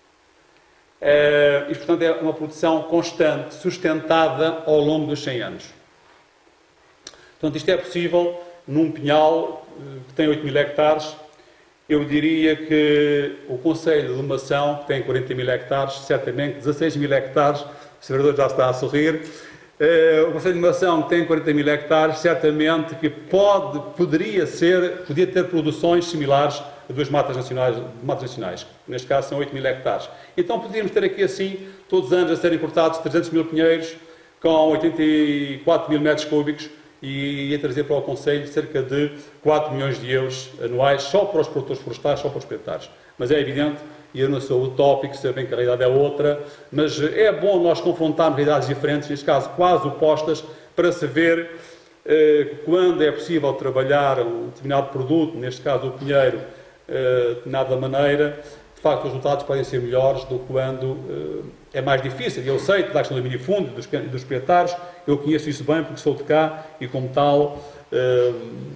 Uh, e, portanto, é uma produção constante, sustentada ao longo dos cem anos. Portanto, isto é possível num pinhal uh, que tem oito mil hectares. Eu diria que o Conselho de Limação, que tem quarenta mil hectares, certamente dezasseis mil hectares, o senador já está a sorrir, uh, o Conselho de Limação, que tem quarenta mil hectares, certamente que pode, poderia ser, podia ter produções similares a duas matas nacionais, matas nacionais, neste caso são oito mil hectares. Então poderíamos ter aqui assim, todos os anos a serem cortados trezentos mil pinheiros, com oitenta e quatro mil metros cúbicos, e ia trazer para o Conselho cerca de quatro milhões de euros anuais, só para os produtores florestais, só para os proprietários. Mas é evidente, e eu não sou utópico, sei bem que a realidade é outra, mas é bom nós confrontarmos realidades diferentes, neste caso quase opostas, para se ver eh, quando é possível trabalhar um determinado produto, neste caso o pinheiro, eh, de nada maneira, de facto os resultados podem ser melhores do que quando eh, é mais difícil. E eu sei que da questão do minifundo, dos, dos proprietários, eu conheço isso bem porque sou de cá e como tal eh,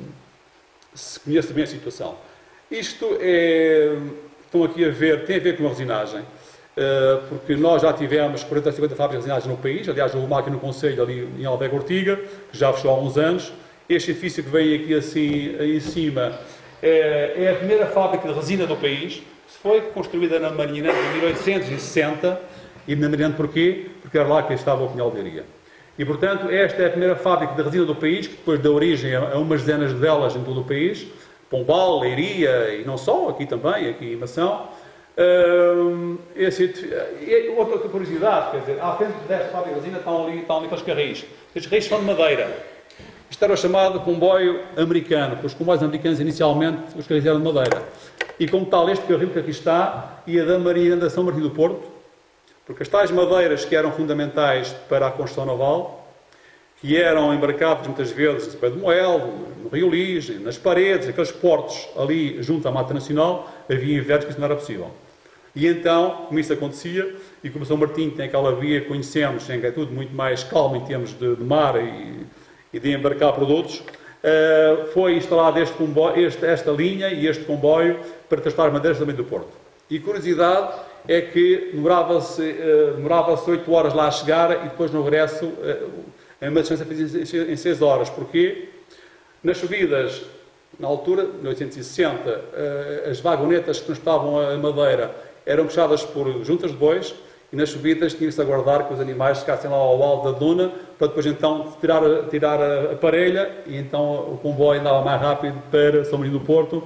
conheço bem a situação. Isto é, estão aqui a ver, tem a ver com a resinagem, eh, porque nós já tivemos quarenta a cinquenta fábricas de resinagem no país, aliás houve uma aqui no Conselho, ali em Albergue Ortiga, que já fechou há uns anos. Este edifício que vem aqui assim em cima é, é a primeira fábrica de resina do país. Foi construída na Marinhã em mil oitocentos e sessenta, e na Marinhã porquê? Porque era lá que estava o pinhal de leiria. E, portanto, esta é a primeira fábrica de resina do país, que depois dá origem a umas dezenas delas em todo o país, Pombal, Leiria, e não só, aqui também, aqui em Mação. Uh, esse, e outra curiosidade, quer dizer, à frente desta fábrica de resina estão ali, estão ali aqueles carris. Estes carris são de madeira. Isto era o chamado comboio americano, porque os comboios americanos, inicialmente, os carris eram de madeira. e como tal este carril que aqui está ia da Marinha São Martinho do Porto, porque as tais madeiras que eram fundamentais para a construção naval, que eram embarcados muitas vezes no Pé de Moel, no Rio Lis, nas paredes, aqueles portos ali junto à Mata Nacional, havia invernos que isso não era possível. E então, como isso acontecia, e como São Martinho tem aquela via que conhecemos, em que é tudo muito mais calmo em termos de, de mar e, e de embarcar produtos, uh, foi instalada este comboio, este, esta linha e este comboio para transportar madeiras também do Porto. E curiosidade é que demorava-se uh, demorava-se oito horas lá a chegar e depois no regresso uh, é uma distância em seis horas. Porquê? Nas subidas, na altura, em mil oitocentos e sessenta, as vagonetas que transportavam a madeira eram puxadas por juntas de bois e nas subidas tinha-se a aguardar que os animais ficassem lá ao alto da duna para depois então tirar, tirar a parelha e então o comboio andava mais rápido para São Martinho do Porto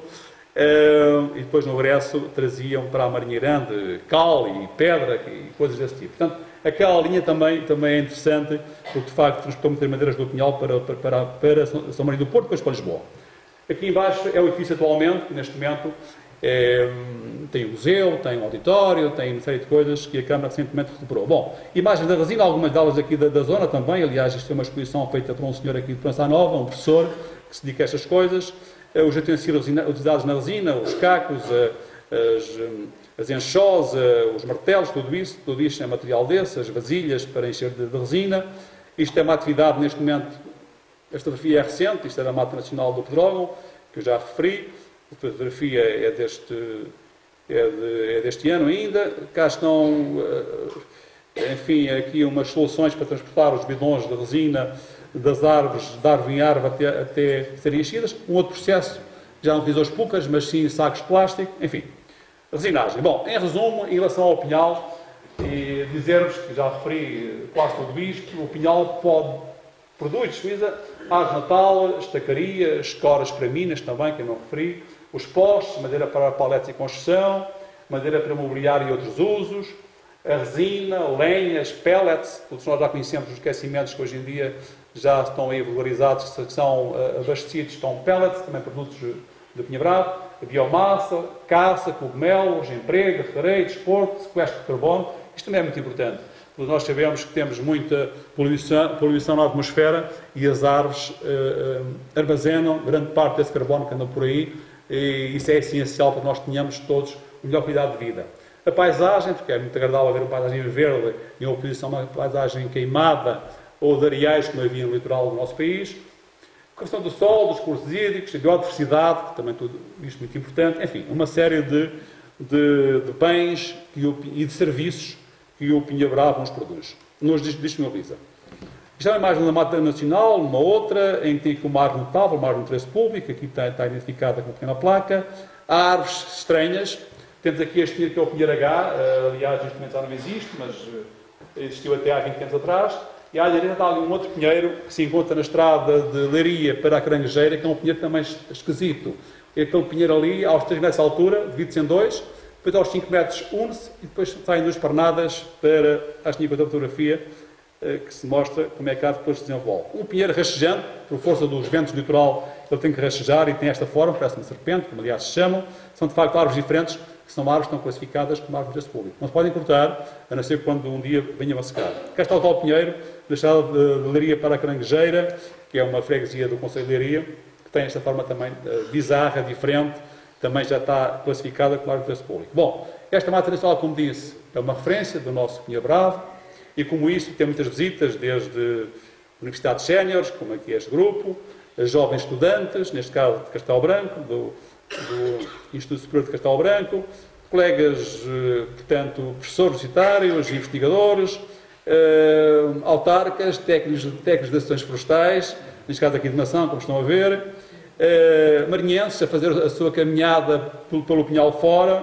e depois no regresso traziam para a Marinha Grande cal e pedra e coisas desse tipo. Portanto, aquela linha também, também é interessante, porque de facto transportou muitas madeiras do Pinhal para, para, para, para São Martinho do Porto, depois para Lisboa. Aqui embaixo é o edifício atualmente, neste momento, é, tem um museu, tem um auditório, tem uma série de coisas que a Câmara recentemente recuperou. Bom, imagens da resina, algumas delas aqui da, da zona também, aliás, isto é uma exposição feita por um senhor aqui de França Nova, um professor, que se dedica a estas coisas, os utensílios utilizados na resina, os cacos, as... as enxós, os martelos, tudo isso, tudo isto é material desse, as vasilhas para encher de, de resina. Isto é uma atividade, neste momento, esta fotografia é recente, isto é da Mata Nacional do Pedrógão, que eu já referi, a fotografia é deste, é, de, é deste ano ainda. Cá estão, enfim, aqui umas soluções para transportar os bidões de resina das árvores, de árvore em árvore até, até serem enchidas. Um outro processo, já não utiliza os pucas, mas sim sacos de plástico, enfim. Resinagem. Bom, em resumo, em relação ao pinhal, e dizer-vos que já referi quase tudo isto, o pinhal pode produz, Suíça, árvore de Natal, estacaria, escoras para minas também, que eu não referi, os postes, madeira para paletes e construção, madeira para mobiliário e outros usos, a resina, lenhas, pellets, todos nós já conhecemos os aquecimentos que hoje em dia já estão aí vulgarizados, que são uh, abastecidos com pellets, também produtos de pinha-bravo, biomassa, caça, cogumelos, emprego, rarei, desporto, sequestro de carbono. Isto também é muito importante, porque nós sabemos que temos muita poluição, poluição na atmosfera e as árvores uh, uh, armazenam grande parte desse carbono que anda por aí, e isso é essencial para que nós tenhamos todos o melhor cuidado de vida. A paisagem, porque é muito agradável ver uma paisagem verde em oposição a uma paisagem queimada ou de areais, como havia no litoral do nosso país. A questão do sol, dos recursos hídricos, a biodiversidade, que também tudo isto é muito importante. Enfim, uma série de, de, de bens que o, e de serviços que o Pinha-Bravo nos produz, nos disponibiliza. Isto é uma imagem da Mata Nacional, uma outra, em que tem aqui uma árvore notável, uma árvore de interesse público, aqui está, está identificada com uma pequena placa. Há árvores estranhas. Temos aqui este pinheiro que é o Pinheiro H, aliás, neste momento já não existe, mas existiu até há vinte anos atrás. E à direita está ali um outro pinheiro que se encontra na estrada de Leiria para a Caranguejeira, que é um pinheiro também esquisito. É aquele pinheiro ali, aos três metros de altura, divide-se em dois, depois aos cinco metros une-se e depois saem duas pernadas para, acho que da fotografia, que se mostra como é que a árvore depois se desenvolve. Um pinheiro rastejante, por força dos ventos do litoral, ele tem que rastejar e tem esta forma, parece uma serpente, como aliás se chamam. São de facto árvores diferentes, que são árvores que estão classificadas como árvores de interesse público. Não se podem cortar, a não ser quando um dia venham a secar. Cá está o tal pinheiro, da estrada de Leiria para a Caranguejeira, que é uma freguesia do Conselho de Leiria, que tem esta forma também uh, bizarra, diferente, também já está classificada como árvore de interesse público. Bom, esta Mata Nacional, como disse, é uma referência do nosso Pinha-Bravo, e como isso tem muitas visitas, desde universidades séniores, como aqui este grupo, jovens estudantes, neste caso de Castelo Branco, do, do Instituto Superior de Castelo Branco, colegas, portanto, professores universitários, investigadores, Uh, autarcas, técnicos, técnicos de ações florestais, neste caso aqui de Nação, como estão a ver, uh, marinhenses a fazer a sua caminhada pelo, pelo Pinhal fora,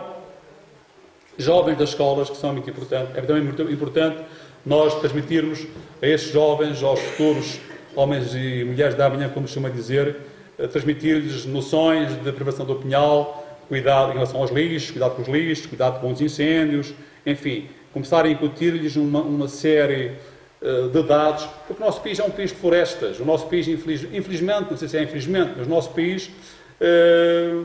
jovens das escolas, que são muito importantes. É também muito importante nós transmitirmos a estes jovens, aos futuros homens e mulheres da amanhã, como se chama dizer, uh, transmitir-lhes noções de prevenção do Pinhal, cuidado em relação aos lixos, cuidado com os lixos, cuidado com os incêndios, enfim, começar a incutir-lhes uma, uma série uh, de dados, porque o nosso país é um país de florestas. O nosso país, infeliz, infelizmente, não sei se é infelizmente, mas o nosso país, uh,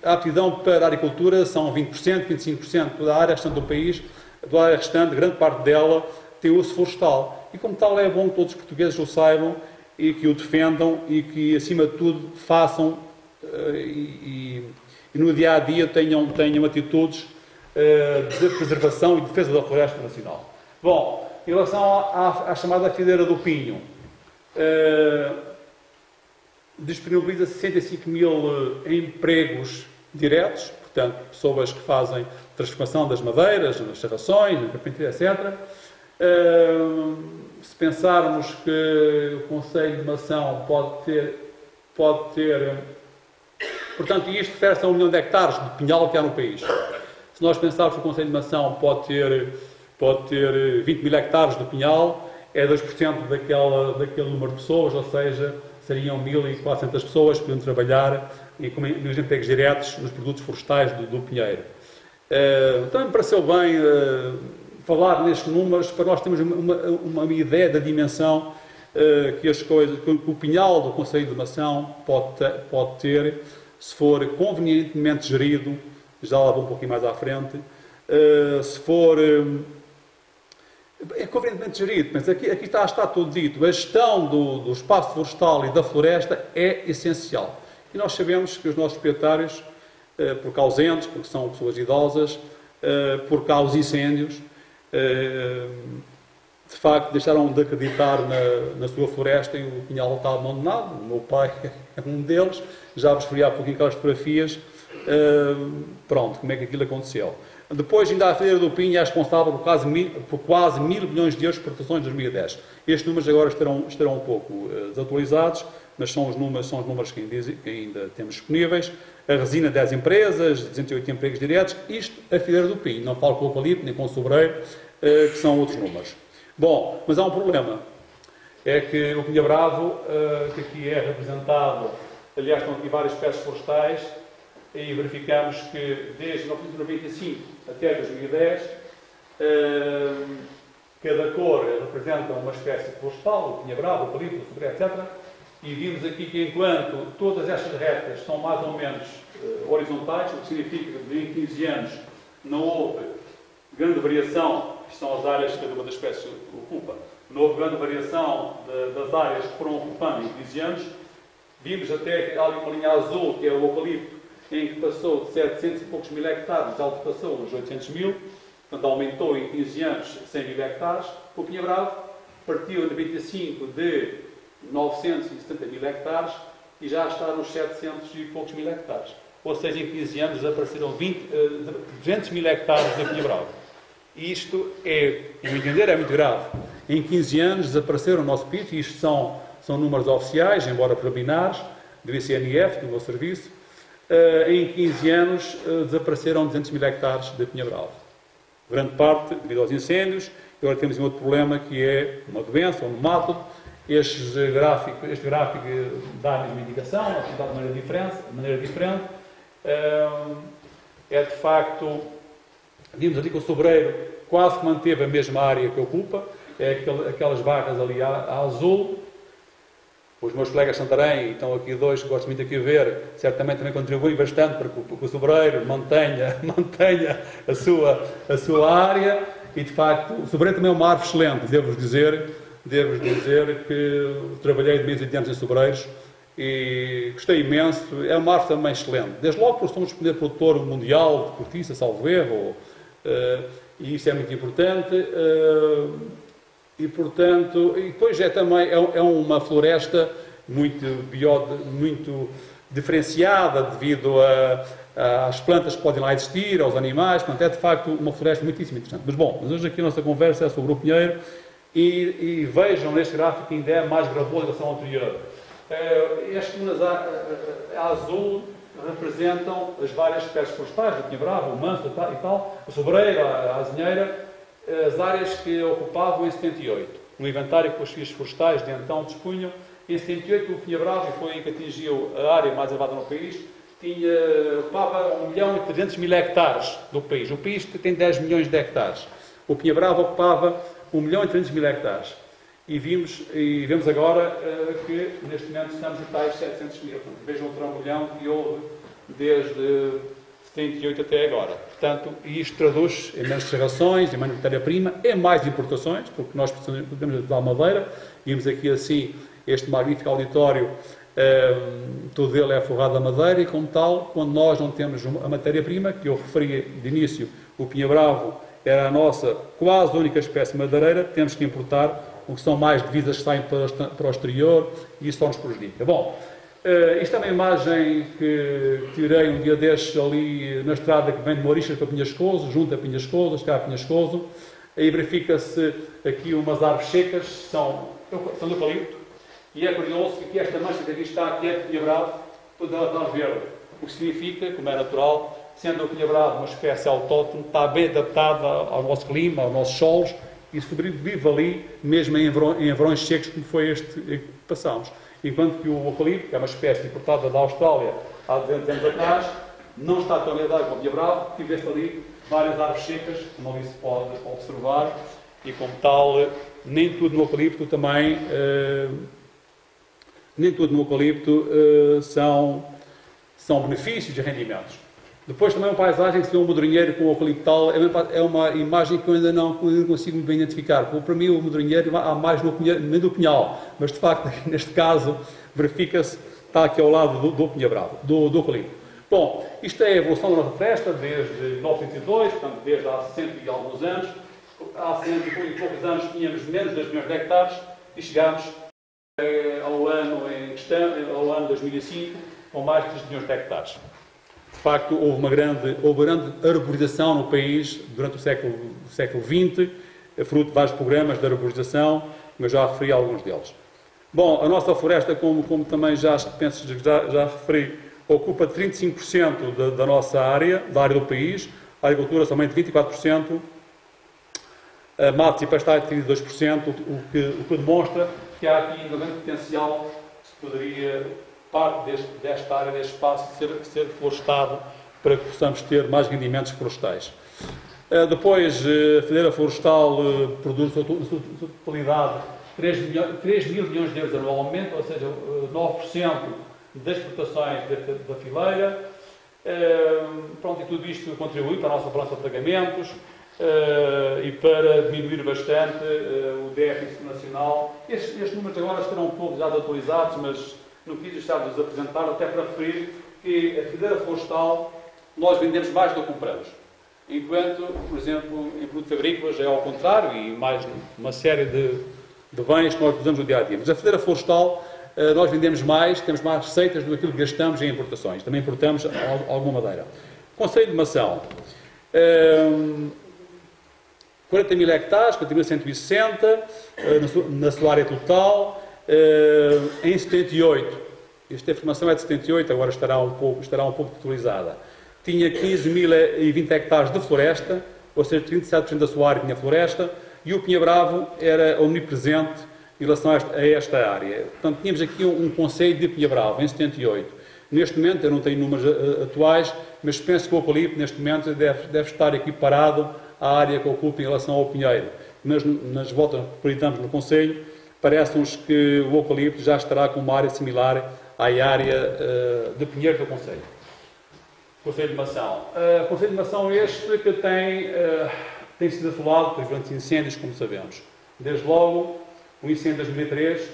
a aptidão para a agricultura são vinte por cento, vinte e cinco por cento da área restante do país, da área restante, grande parte dela tem uso florestal. E como tal é bom que todos os portugueses o saibam e que o defendam e que, acima de tudo, façam uh, e, e, e no dia a dia tenham, tenham atitudes uh, de preservação e defesa da floresta nacional. Bom, em relação à, à chamada Fileira do Pinho, uh, disponibiliza sessenta e cinco mil uh, empregos diretos, portanto, pessoas que fazem transformação das madeiras, nas serrações, na carpintaria, etcétera. Uh, se pensarmos que o Conselho de Mação pode ter, pode ter, portanto, isto refere-se a um milhão de hectares de pinhal que há no país. Se nós pensarmos que o Conselho de Mação pode ter, pode ter vinte mil hectares de pinhal, é dois por cento daquela, daquele número de pessoas, ou seja, seriam mil e quatrocentas pessoas que podiam trabalhar e com nos empregos diretos nos produtos florestais do, do pinheiro. Uh, também me pareceu bem uh, falar nestes números para nós termos uma, uma, uma ideia da dimensão uh, que as coisas, que o pinhal do Conselho de Mação pode ter, pode ter se for convenientemente gerido, já lá vou um pouquinho mais à frente, uh, se for uh, é convenientemente gerido, mas aqui, aqui está, está tudo dito, a gestão do, do espaço florestal e da floresta é essencial. E nós sabemos que os nossos proprietários, uh, porque ausentes, porque são pessoas idosas, uh, porque há os incêndios, de facto deixaram de acreditar na, na sua floresta e o pinhal está abandonado. O meu pai é um deles, já vos referi há pouquinho aquelas fotografias. Pronto, como é que aquilo aconteceu. Depois, ainda a Fileira do Pinho é responsável por quase mil, por quase mil milhões de euros de exportações em dois mil e dez. Estes números agora estarão, estarão um pouco desatualizados, mas são os números, são os números que ainda, que ainda temos disponíveis. A resina, dez empresas, duzentos e oito empregos diretos. Isto, a Fileira do Pinho. Não falo com o eucalipto, nem com o sobreiro, que são outros números. Bom, mas há um problema. É que o Pinha Bravo, que aqui é representado, aliás, estão aqui várias espécies florestais, e verificamos que desde mil novecentos e noventa e cinco até dois mil e dez, cada cor representa uma espécie florestal, o Pinha Bravo, o eucalipto, o sobreiro, etcétera. E vimos aqui que enquanto todas estas retas são mais ou menos uh, horizontais, o que significa que em quinze anos não houve grande variação, que são as áreas que cada uma das espécies ocupa, não houve grande variação de, das áreas que foram ocupando em quinze anos. Vimos até que há ali uma linha azul, que é o eucalipto, em que passou de setecentos e poucos mil hectares, já passou os oitocentos mil, portanto aumentou em quinze anos cem mil hectares. O Pinha Bravo partiu em noventa e cinco de novecentos e setenta mil hectares e já está nos setecentos e poucos mil hectares. Ou seja, em quinze anos desapareceram vinte, duzentos mil hectares da Pinha Bravo. E isto é, em meu entender, é muito grave. Em quinze anos desapareceram o nosso país, e isto são, são números oficiais, embora preliminares, do I C N F, do meu serviço. Uh, em quinze anos uh, desapareceram duzentos mil hectares da Pinha Bravo. Grande parte devido aos incêndios. E agora temos um outro problema, que é uma doença, um nemátodo. Este gráfico, este gráfico dá-nos uma indicação, de maneira diferente. De maneira diferente. Uh, é de facto, vimos ali que o sobreiro quase que manteve a mesma área que ocupa, é aquele, aquelas barras ali a, a azul. Os meus colegas de Santarém, estão aqui dois que gosto muito aqui de ver, certamente também contribuem bastante para que o, que o sobreiro mantenha, mantenha a, sua, a sua área. E de facto, o sobreiro também é uma árvore excelente, devo-vos dizer, devo dizer que trabalhei de meses e vinte anos em sobreiros e gostei imenso. É uma árvore também excelente. Desde logo porque somos o primeiro produtor mundial de cortiça, salvo erro, uh, e isso é muito importante. Uh, E, portanto, e depois é também é, é uma floresta muito, bio, muito diferenciada devido a, a, às plantas que podem lá existir, aos animais. Portanto, é de facto uma floresta muitíssimo interessante. Mas bom, mas hoje aqui a nossa conversa é sobre o pinheiro e, e vejam neste gráfico que ainda é mais gravoso em relação ao anterior. Uh, as colunas a, a, a azul representam as várias espécies florestais, o pinha bravo, o manso e tal, e tal, o sobreiro, a, a azinheira, as áreas que ocupavam em setenta e oito. No inventário que os fios florestais de então dispunham, em setenta e oito o Pinha Bravo, e foi em que atingiu a área mais elevada no país, tinha, ocupava um milhão e trezentos mil hectares do país. O país tem dez milhões de hectares. O Pinha Bravo ocupava um milhão e trezentos mil hectares. E vimos, e vemos agora uh, que neste momento estamos em tais setecentos mil. Vejam o trambolhão que houve desde setenta e oito até agora. Portanto, isto traduz em menos serrações, em menos matéria-prima, em mais importações, porque nós podemos dar madeira, vimos aqui assim este magnífico auditório, um, todo ele é forrado a madeira, e como tal, quando nós não temos a matéria-prima, que eu referi de início, o pinha-bravo era a nossa quase única espécie madeireira, temos que importar, o que são mais divisas que saem para, para o exterior, e isso só nos prejudica. Bom, Uh, isto é uma imagem que tirei um dia destes ali na estrada que vem de Mouristas para Pinhascoso, junto a Pinhascoso, chegar a Pinhascoso, aí verifica-se aqui umas árvores secas, são, são do eucalipto, e é curioso que aqui esta mancha que aqui está, aqui é de pinha-bravo, toda ela está verde, o que significa, como é natural, sendo o pinha-bravo uma espécie autóctone, está bem adaptada ao nosso clima, aos nossos solos, e sobrevive ali, mesmo em verões secos, como foi este que passamos. Enquanto que o eucalipto, que é uma espécie importada da Austrália há duzentos anos atrás, não está tão ligado com o pinha-bravo, tivesse ali várias árvores secas, como ali se pode observar, e como tal, nem tudo no eucalipto também, eh, nem tudo no eucalipto eh, são, são benefícios e rendimentos. Depois também uma paisagem que se vê um modronheiro com o eucaliptal, é uma imagem que eu ainda não, não consigo muito bem identificar, porque para mim o modronheiro há mais no, no do pinhal, mas de facto neste caso verifica-se, está aqui ao lado do, do pinha-bravo, do, do eucalipto. Bom, isto é a evolução da nossa floresta desde mil novecentos e dois, portanto desde há cento e alguns anos. Há cento e poucos anos tínhamos menos de dois milhões de hectares e chegámos eh, ao, ano em questão, ao ano dois mil e cinco com mais de três milhões de hectares. De facto, houve uma grande, houve grande arborização no país durante o século, século vinte, fruto de vários programas de arborização, mas já referi a alguns deles. Bom, a nossa floresta, como, como também já, penso, já, já referi, ocupa trinta e cinco por cento da, da nossa área, da área do país, a agricultura somente vinte e quatro por cento, a matos e pastais trinta e dois por cento, o que, o que demonstra que há aqui um grande potencial que se poderia, parte deste, desta área, deste espaço, ser, ser florestado para que possamos ter mais rendimentos florestais. Uh, depois, uh, a Federa Florestal uh, produz na sua totalidade três mil milhões de euros anualmente, ou seja, uh, nove por cento das exportações da, da fileira. Uh, pronto, e tudo isto contribui para a nossa balança de pagamentos uh, e para diminuir bastante uh, o déficit nacional. Estes, estes números agora estarão um pouco já atualizados, mas não quis deixar de os apresentar, até para referir que a Federa Florestal nós vendemos mais do que compramos. Enquanto, por exemplo, em produtos agrícolas é ao contrário, e mais uma série de, de bens que nós usamos no dia a dia. Mas a Federa Florestal, nós vendemos mais, temos mais receitas do que aquilo que gastamos em importações. Também importamos alguma madeira. Conselho de Mação. quarenta mil hectares, quatro mil cento e sessenta, na sua, na sua área total. Em setenta e oito, esta informação é de setenta e oito, agora estará um pouco, estará um pouco atualizada. Tinha quinze mil e vinte hectares de floresta, ou seja, trinta e sete por cento da sua área tinha floresta, e o pinha-bravo era omnipresente em relação a esta, a esta área. Portanto, tínhamos aqui um, um conceito de pinha-bravo em setenta e oito. Neste momento, eu não tenho números uh, atuais, mas penso que o eucalipto, neste momento, deve, deve estar equiparado à área que ocupa em relação ao pinheiro. Mas nas voltas que peritamos no concelho, parece-nos que o eucalipto já estará com uma área similar à área uh, de pinheiro do concelho. Conselho de Mação. Uh, Conselho de Mação este que tem, uh, tem sido assolado por grandes incêndios, como sabemos. Desde logo, o incêndio de dois mil e três,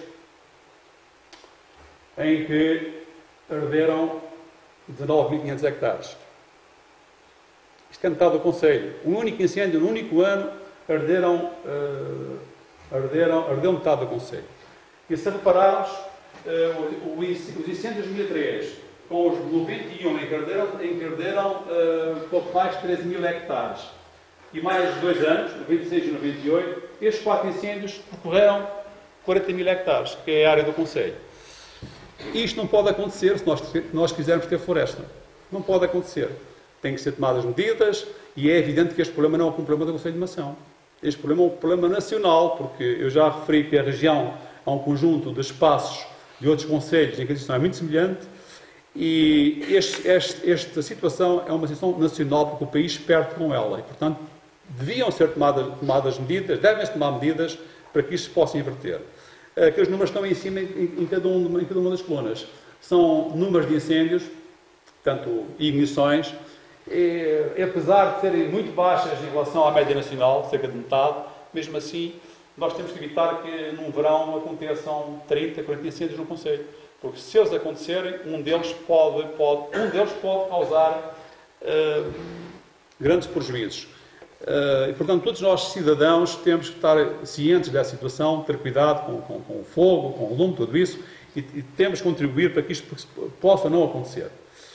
em que arderam dezanove mil e quinhentos hectares. Isto é metade do concelho. Um único incêndio, no único ano, arderam... Uh, Arderam, ardeu metade do concelho. E se repararmos, uh, os incêndios de dois mil e três, com os noventa e um em que arderam, em que arderam uh, pouco mais de treze mil hectares, e mais de dois anos, noventa e seis e noventa e oito, estes quatro incêndios percorreram quarenta mil hectares, que é a área do concelho. Isto não pode acontecer se nós, se nós quisermos ter floresta. Não pode acontecer. Tem que ser tomadas medidas, e é evidente que este problema não é um problema do Conselho de Mação. Este problema é um problema nacional, porque eu já referi que a região há um conjunto de espaços de outros concelhos em que a situação é muito semelhante, e este, este, esta situação é uma situação nacional, porque o país perde com ela, e, portanto, deviam ser tomadas, tomadas medidas, devem-se tomar medidas para que isto se possa inverter. Aqueles números estão em cima em, em, cada um, em cada uma das colunas. São números de incêndios portanto, ignições, e, apesar de serem muito baixas em relação à média nacional, cerca de metade, mesmo assim, nós temos que evitar que num verão aconteçam trinta, quarenta incêndios no concelho, porque se eles acontecerem, um deles pode, pode, um deles pode causar uh, grandes prejuízos. Uh, e, portanto, todos nós, cidadãos, temos que estar cientes dessa situação, ter cuidado com, com, com o fogo, com o lume, tudo isso, e, e temos que contribuir para que isto possa não acontecer.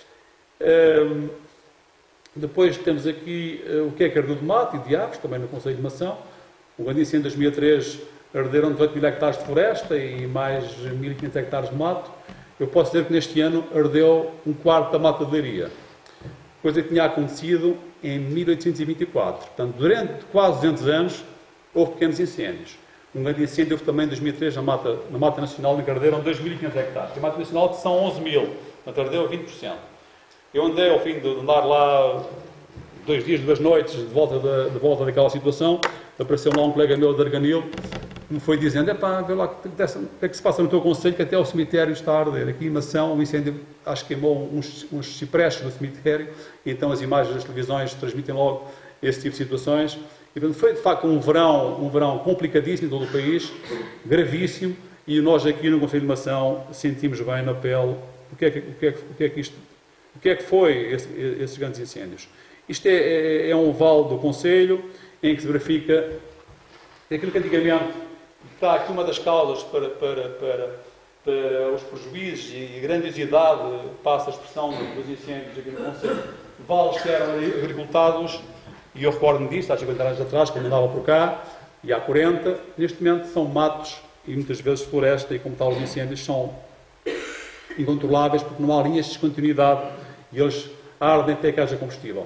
Uh, depois temos aqui uh, o que é que ardeu de mato e de aves, também no Conselho de Mação. O grande incêndio de dois mil e três arderam dezoito mil hectares de floresta e mais mil e quinhentos hectares de mato. Eu posso dizer que neste ano ardeu um quarto da mata de leiria, coisa que tinha acontecido em mil oitocentos e vinte e quatro. Portanto, durante quase duzentos anos, houve pequenos incêndios. Um grande incêndio houve também em dois mil e três na Mata, na Mata Nacional, em que arderam dois mil e quinhentos hectares. A Mata Nacional são onze mil, portanto, ardeu a vinte por cento. Eu andei, ao fim de andar lá dois dias, duas noites, de volta, da, de volta daquela situação, apareceu lá um colega meu de Arganil, que me foi dizendo: é pá, vê lá o que, que é que se passa no teu concelho, que até o cemitério está a arder. Aqui em Mação, um incêndio, acho que queimou uns, uns ciprestes do cemitério, e então as imagens das televisões transmitem logo esse tipo de situações. E portanto, foi de facto um verão, um verão complicadíssimo em todo o país, gravíssimo, e nós aqui no Concelho de Mação sentimos bem na pele o que é que, o que, é que, o que, é que, isto, o que, é que foi esse, esses grandes incêndios. Isto é, é, é um vale do Concelho em que se verifica aquilo que antigamente está aqui uma das causas para, para, para, para os prejuízos e a grandiosidade, passa a expressão dos incêndios aqui no Concelho. Vales que eram agricultados, e eu recordo-me disto, há cinquenta anos atrás, quando andava por cá, e há quarenta, neste momento são matos e muitas vezes floresta, e como tal os incêndios são incontroláveis porque não há linhas de descontinuidade e eles ardem até que haja combustível.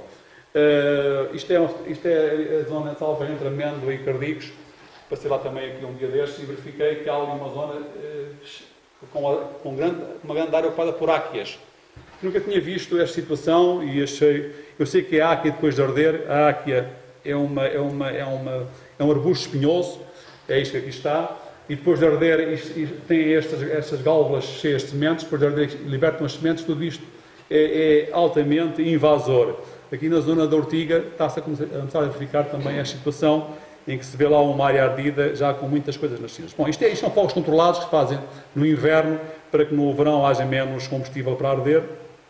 Uh, isto, é, isto é a zona de Salva entre Amêndoa e Cardicos. Passei lá também aqui um dia destes e verifiquei que há ali uma zona uh, com, a, com grande, uma grande área ocupada por áquias. Nunca tinha visto esta situação e achei... Eu sei que a áquia, depois de arder, a áquia é, uma, é, uma, é, uma, é um arbusto espinhoso, é isto que aqui está, e depois de arder isto, isto, tem estas, estas gálvulas cheias de sementes, depois de arder libertam as sementes, tudo isto é, é altamente invasor. Aqui na zona da Ortiga está-se a começar a verificar também a situação em que se vê lá uma área ardida já com muitas coisas nascidas. Bom, isto, é, isto são fogos controlados que se fazem no inverno para que no verão haja menos combustível para arder.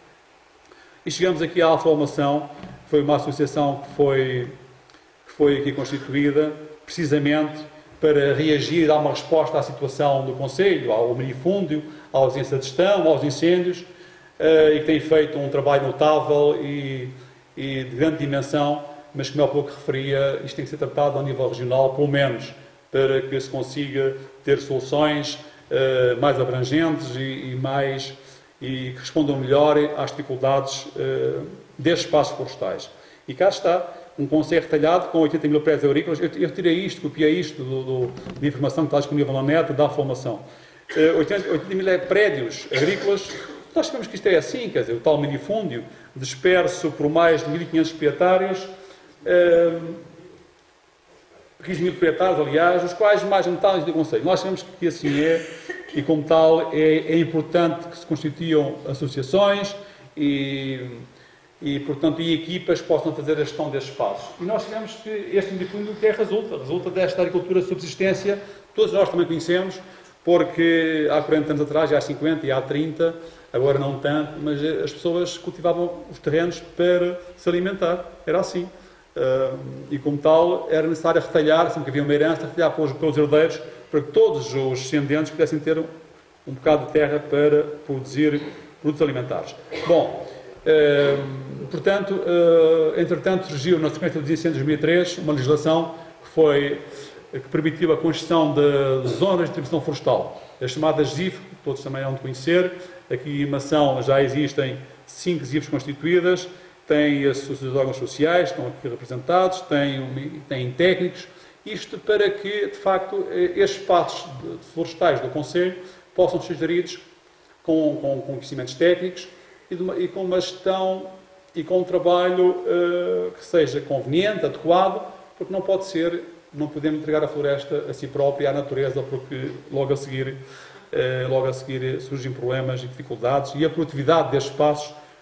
E chegamos aqui à Alfa-Mação, foi uma associação que foi, que foi aqui constituída precisamente para reagir e dar uma resposta à situação do Concelho, ao minifúndio, à ausência de gestão, aos incêndios, e que tem feito um trabalho notável e, e de grande dimensão, mas como há pouco referia, isto tem que ser tratado ao nível regional, pelo menos, para que se consiga ter soluções uh, mais abrangentes e, e mais... e que respondam melhor às dificuldades uh, destes espaços florestais. E cá está, um concelho retalhado com oitenta mil prédios agrícolas. Eu, eu tirei isto, copiei isto do, do, de informação que está disponível na net, da formação. Uh, oitenta mil prédios agrícolas, nós sabemos que isto é assim, quer dizer, o tal minifúndio, disperso por mais de mil e quinhentos proprietários, uh, quinze mil proprietários, aliás, os quais mais metade do concelho. Nós sabemos que assim é, e como tal é, é importante que se constituam associações e, e, portanto, e equipas que possam fazer a gestão destes espaços. E nós sabemos que este minifúndio que é resulta, resulta desta agricultura de subsistência, todos nós também conhecemos, porque há quarenta anos atrás, já há cinquenta e há trinta, agora não tanto, mas as pessoas cultivavam os terrenos para se alimentar, era assim. Uh, e como tal, era necessário retalhar, sempre que havia uma herança, retalhar pelos, pelos herdeiros, para que todos os descendentes pudessem ter um, um bocado de terra para produzir produtos alimentares. Bom, uh, portanto, uh, entretanto, surgiu na sequência dos incêndios de dois mil e três uma legislação que, foi, que permitiu a construção de zonas de distribuição florestal, as chamadas Z I F, que todos também hão de conhecer. Aqui em Mação já existem cinco Z I Fs constituídas. Tem os órgãos sociais, estão aqui representados, tem, tem técnicos, isto para que, de facto, estes espaços florestais do Concelho possam ser geridos com, com, com conhecimentos técnicos e, de uma, e com uma gestão e com um trabalho uh, que seja conveniente, adequado, porque não pode ser, não podemos entregar a floresta a si própria, à natureza, porque logo a seguir, uh, logo a seguir surgem problemas e dificuldades e a produtividade destes espaços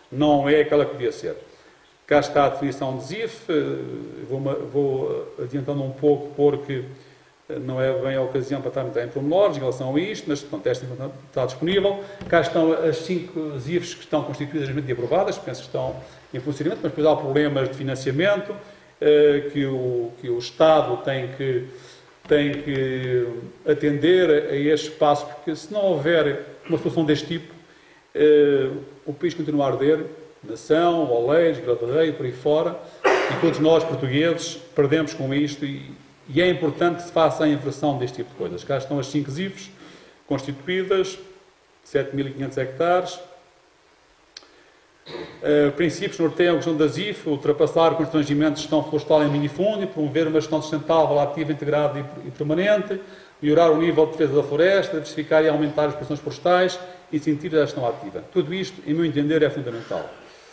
não é aquela que devia ser. Cá está a definição de Z I F, vou, vou adiantando um pouco porque não é bem a ocasião para estarmos em pormenores em relação a isto, mas pronto, esta está disponível. Cá estão as cinco Z I Fs que estão constituídas e aprovadas, penso que estão em funcionamento, mas depois há problemas de financiamento que o, que o Estado tem que, tem que atender a este passo, porque se não houver uma solução deste tipo, o país continua a arder, nação, Oleiros, Vila de Rei, por aí fora, e todos nós, portugueses, perdemos com isto e, e é importante que se faça a inversão deste tipo de coisas. Cá estão as cinco Z I Fs constituídas, sete mil e quinhentos hectares. Uh, princípios norteiam a questão da Z I F, ultrapassar o constrangimento de gestão florestal em minifúndio, promover uma gestão sustentável, ativa, integrada e, e permanente, melhorar o nível de defesa da floresta, diversificar e aumentar as produções florestais e incentivar a gestão ativa. Tudo isto, em meu entender, é fundamental.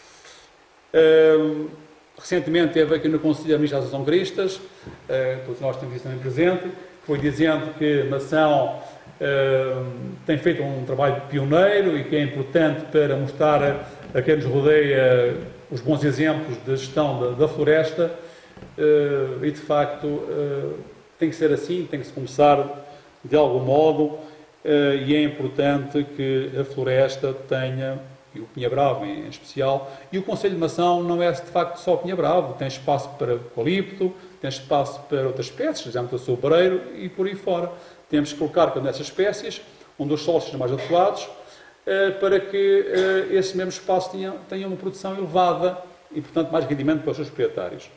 Uh, recentemente teve aqui no Conselho de Administração Cristas, uh, todos nós temos isso também presente, foi dizendo que a nação uh, tem feito um trabalho pioneiro e que é importante para mostrar a, a quem nos rodeia os bons exemplos da gestão da, da floresta uh, e, de facto, uh, tem que ser assim, tem que se começar de algum modo uh, e é importante que a floresta tenha, e o Pinha-Bravo em especial, e o Conselho de Mação não é de facto só o Pinha-Bravo, tem espaço para eucalipto, tem espaço para outras espécies, por exemplo, o sobreiro e por aí fora. Temos que colocar nessas espécies, onde os solos sejam mais adequados, uh, para que uh, esse mesmo espaço tenha, tenha uma produção elevada e, portanto, mais rendimento para os seus proprietários.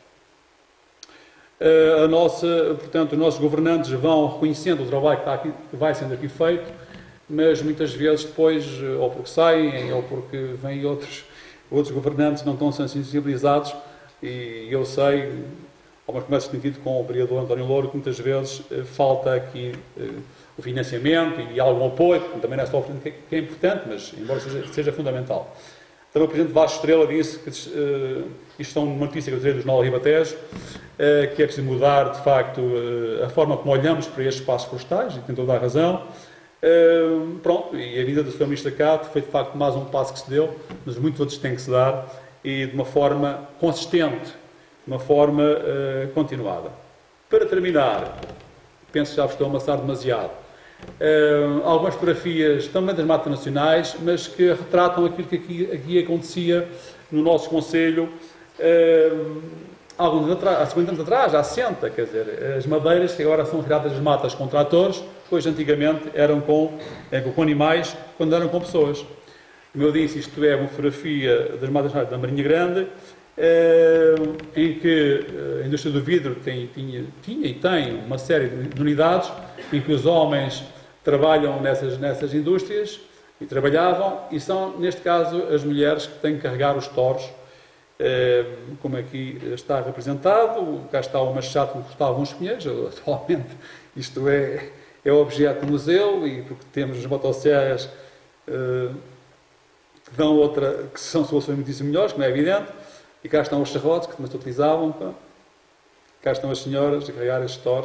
Uh, a nossa, portanto, os nossos governantes vão reconhecendo o trabalho que, está aqui, que vai sendo aqui feito, mas muitas vezes depois, ou porque saem, ou porque vêm outros, outros governantes não estão sensibilizados, e eu sei, algumas conversas que tenho tido com o vereador António Louro, que muitas vezes eh, falta aqui eh, o financiamento e algum apoio, que também não é só o financiamento que é importante, mas embora seja, seja fundamental. Também o Presidente Vasco Estrela disse que uh, isto é uma notícia que eu tirei do Jornal Ribatejo, uh, que é preciso mudar, de facto, uh, a forma como olhamos para estes espaços florestais, e tem toda a razão. Uh, pronto, e a vida do senhor Ministro Cato foi, de facto, mais um passo que se deu, mas muitos outros têm que se dar, e de uma forma consistente, de uma forma uh, continuada. Para terminar, penso que já vos estou a amassar demasiado, Uh, algumas fotografias também das matas nacionais, mas que retratam aquilo que aqui, aqui acontecia no nosso Conselho uh, há, alguns anos atrás, há cinquenta anos atrás, há sessenta, quer dizer, as madeiras que agora são retiradas das matas com tratores, pois antigamente eram com, eram com animais, quando eram com pessoas. Como eu disse, isto é uma fotografia das matas nacionais da Marinha Grande, uh, em que a indústria do vidro tem, tinha, tinha e tem uma série de unidades em que os homens trabalham nessas, nessas indústrias e trabalhavam, e são, neste caso, as mulheres que têm que carregar os toros, eh, como aqui está representado. Cá está o machado que cortava uns pinheiros, atualmente isto é, é objeto do museu, e porque temos as motosserras eh, que dão outra, que são soluções muitíssimo melhores, como é evidente, e cá estão os serrotes que também se utilizavam, pá. Cá estão as senhoras a carregar estes toros.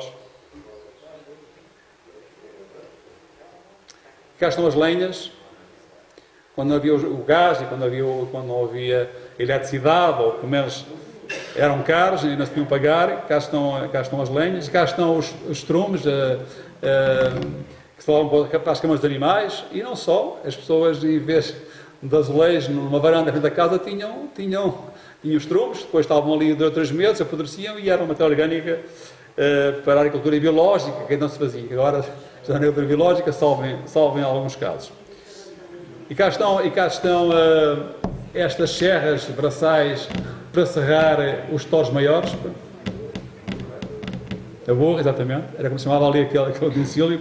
Cá estão as lenhas, quando havia o gás e quando, havia, quando não havia eletricidade, ou pelo menos eram caros e não se podiam pagar. Cá estão, cá estão as lenhas, cá estão os, os estrumes uh, uh, que se levam para as camas dos animais, e não só, as pessoas, em vez de azulejos numa varanda frente da casa, tinham, tinham, tinham estrumes, depois estavam ali dois ou três meses, apodreciam, e era uma matéria orgânica uh, para a agricultura biológica, que não se fazia. Agora, a agricultura biológica salvem, salvem em alguns casos. E cá estão, e cá estão uh, estas serras braçais para serrar os toros maiores. A burra, exatamente, era como se chamava ali aquele, aquele utensílio.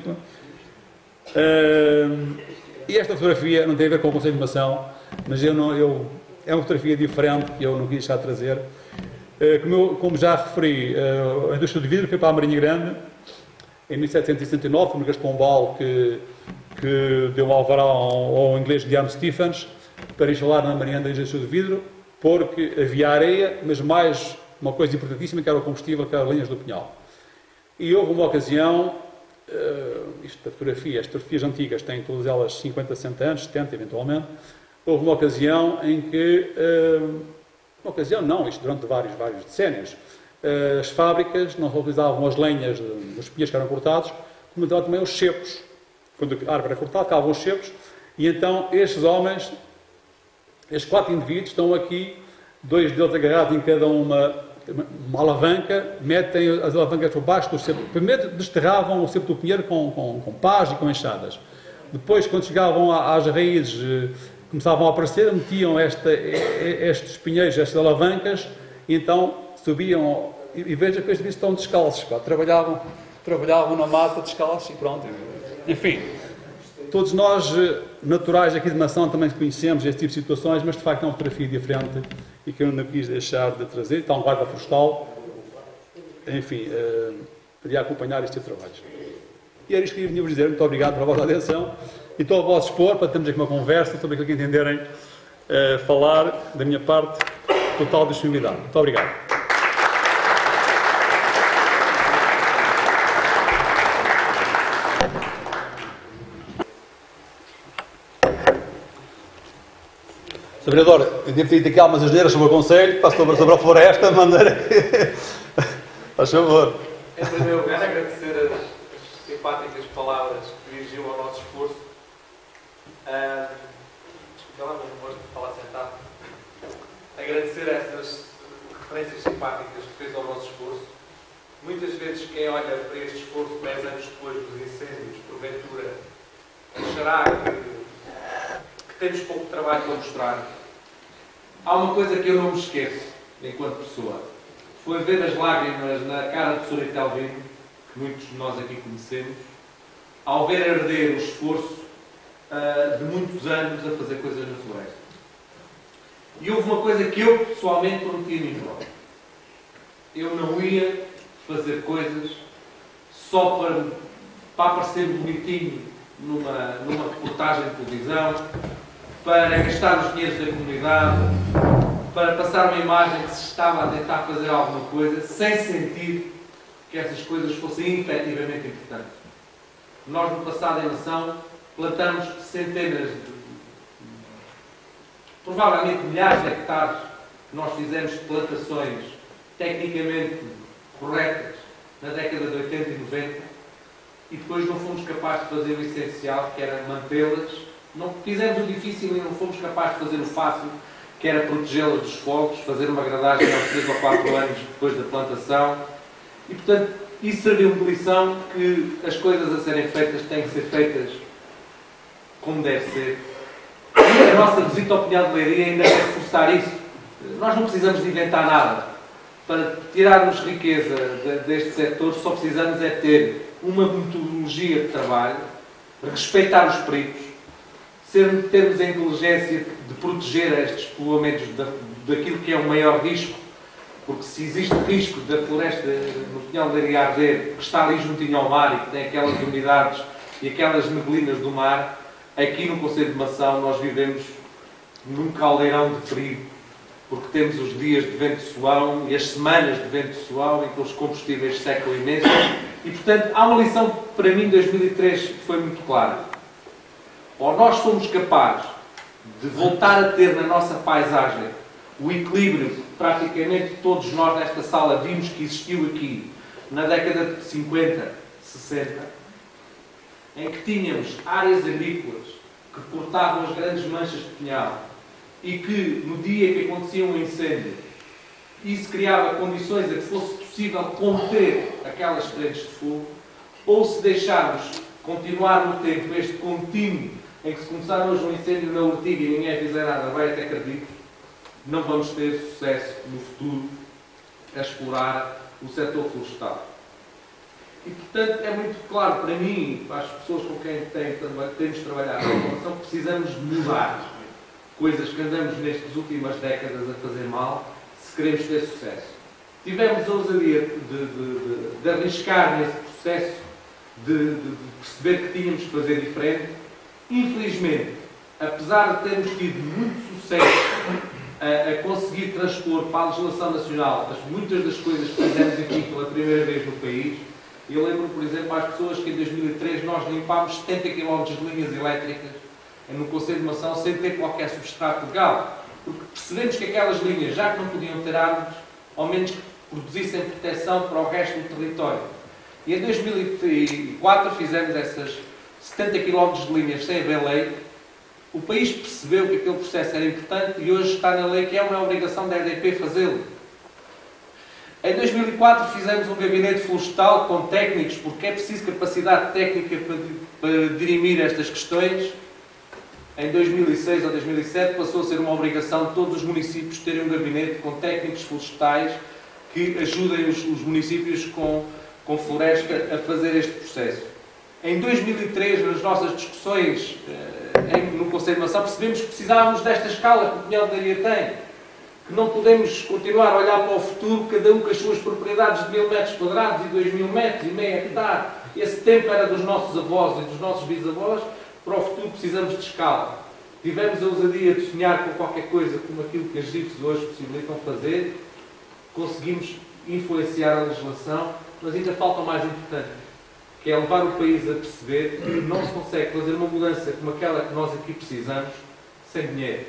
Uh, e esta fotografia não tem a ver com o Conselho de Mação, mas eu não, eu, é uma fotografia diferente que eu não quis já trazer. Uh, como, eu, como já referi, uh, a indústria do vidro foi para a Marinha Grande, em mil setecentos e sessenta e nove, foi o Marquês de Pombal que, que deu um alvará ao, ao inglês Diano Stephens para instalar na Marinha Grande a indústria do vidro, porque havia areia, mas mais uma coisa importantíssima, que era o combustível, que eram as linhas do Pinhal. E houve uma ocasião, uh, isto da fotografia, as fotografias antigas têm todas elas cinquenta, sessenta anos, setenta eventualmente, houve uma ocasião em que, uh, uma ocasião não, isto durante vários, vários decénios, uh, as fábricas não só utilizavam as lenhas dos pinheiros que eram cortados, como utilizavam também os cepos. Quando a árvore era cortada, ficavam os cepos, e então estes homens, estes quatro indivíduos, estão aqui, dois deles agarrados em cada uma, uma alavanca, metem as alavancas por baixo do cepo. Primeiro desterravam o cepo do pinheiro com, com, com pás e com enxadas. Depois, quando chegavam às raízes, começavam a aparecer, metiam esta, estes pinheiros, estas alavancas, e então subiam, e, e veja que estes estão descalços, pá, trabalhavam, trabalhavam na mata descalços e pronto. Enfim, todos nós, naturais aqui de Mação, também conhecemos este tipo de situações, mas de facto é uma fotografia diferente e que eu não quis deixar de trazer. Está um guarda florestal, enfim, uh, queria acompanhar este tipo de trabalhos. E era isto que eu vinha vos dizer. Muito obrigado pela vossa atenção e estou a vosso dispor para termos aqui uma conversa sobre aquilo que entenderem uh, falar. Da minha parte, total disponibilidade. Muito obrigado. Sr. Vereador, eu devo ter dito aqui algumas asneiras sobre o Conselho, passo sobre, sobre a floresta, de maneira que... Faz favor. Em primeiro lugar, agradecer as, as simpáticas palavras que dirigiu ao nosso esforço. Uh, não é um gosto de falar sentado. Agradecer essas referências simpáticas que fez ao nosso esforço. Muitas vezes quem olha para este esforço dez anos depois dos incêndios, porventura, achará que, que temos pouco trabalho para mostrar. Há uma coisa que eu não me esqueço, enquanto pessoa. Foi ver as lágrimas na cara de Soritel Vivo, que muitos de nós aqui conhecemos, ao ver arder o esforço uh, de muitos anos a fazer coisas na floresta. E houve uma coisa que eu, pessoalmente, prometi a mim próprio. Eu não ia fazer coisas só para, para aparecer bonitinho numa, numa reportagem de televisão, para gastar os dinheiros da comunidade, para passar uma imagem que se estava a tentar fazer alguma coisa, sem sentir que essas coisas fossem efetivamente importantes. Nós, no passado em Mação, plantamos centenas de, provavelmente milhares de hectares, que nós fizemos de plantações tecnicamente corretas na década de oitenta e noventa, e depois não fomos capazes de fazer o essencial, que era mantê-las. Não fizemos o difícil e não fomos capazes de fazer o fácil, que era protegê-las dos fogos, fazer uma gradagem aos três ou quatro anos depois da plantação. E, portanto, isso serviu de lição que as coisas a serem feitas têm que ser feitas como deve ser. E a nossa visita ao Pinhal de Leiria ainda quer reforçar isso. Nós não precisamos de inventar nada. Para tirarmos riqueza deste setor, só precisamos é ter uma metodologia de trabalho, respeitar os perigos, termos a inteligência de proteger estes povoamentos daquilo que é o maior risco, porque se existe risco da floresta no Pinhal de Leiria arder, que está ali juntinho ao mar e que tem aquelas umidades e aquelas neblinas do mar, aqui no Concelho de Mação nós vivemos num caldeirão de perigo, porque temos os dias de vento suão e as semanas de vento suão em que os combustíveis secam imenso. E, portanto, há uma lição que para mim, em dois mil e três, que foi muito clara. Ou nós somos capazes de voltar a ter na nossa paisagem o equilíbrio que praticamente todos nós nesta sala vimos que existiu aqui na década de cinquenta, sessenta, em que tínhamos áreas agrícolas que cortavam as grandes manchas de pinhal e que, no dia que acontecia um incêndio, isso criava condições a que fosse possível conter aquelas frentes de fogo, ou se deixarmos continuar no tempo este contínuo em que se começar hoje um incêndio na Ortiga e ninguém fizer nada, vai até acredito, não vamos ter sucesso no futuro a explorar o setor florestal. E, portanto, é muito claro para mim e para as pessoas com quem tem, temos trabalhado na formação que precisamos de mudar coisas que andamos nestas últimas décadas a fazer mal, se queremos ter sucesso. Tivemos a ousadia de, de, de, de arriscar nesse processo, de, de, de perceber que tínhamos que fazer diferente. Infelizmente, apesar de termos tido muito sucesso a, a conseguir transpor para a legislação nacional as, muitas das coisas que fizemos aqui pela primeira vez no país, eu lembro, por exemplo, às pessoas que em dois mil e três nós limpámos setenta quilómetros de linhas elétricas no Conselho de Mação sem ter qualquer substrato legal, porque percebemos que aquelas linhas, já que não podiam ter árvores, ao menos que produzissem proteção para o resto do território. E em dois mil e quatro fizemos essas setenta quilómetros de linhas sem haver lei. O país percebeu que aquele processo era importante e hoje está na lei que é uma obrigação da E D P fazê-lo. Em dois mil e quatro fizemos um gabinete florestal com técnicos, porque é preciso capacidade técnica para, para dirimir estas questões. Em dois mil e seis ou dois mil e sete passou a ser uma obrigação de todos os municípios terem um gabinete com técnicos florestais que ajudem os, os municípios com, com floresta a fazer este processo. Em dois mil e três, nas nossas discussões eh, em, no Conselho de Mação, percebemos que precisávamos desta escala que o Pinhal de Leiria tem. Que não podemos continuar a olhar para o futuro, cada um com as suas propriedades de mil metros quadrados e dois mil metros e meio hectare. Esse tempo era dos nossos avós e dos nossos bisavós. Para o futuro precisamos de escala. Tivemos a ousadia de sonhar com qualquer coisa como aquilo que as G I Fs hoje possibilitam fazer. Conseguimos influenciar a legislação, mas ainda falta o mais importante, que é levar o país a perceber que não se consegue fazer uma mudança como aquela que nós aqui precisamos sem dinheiro.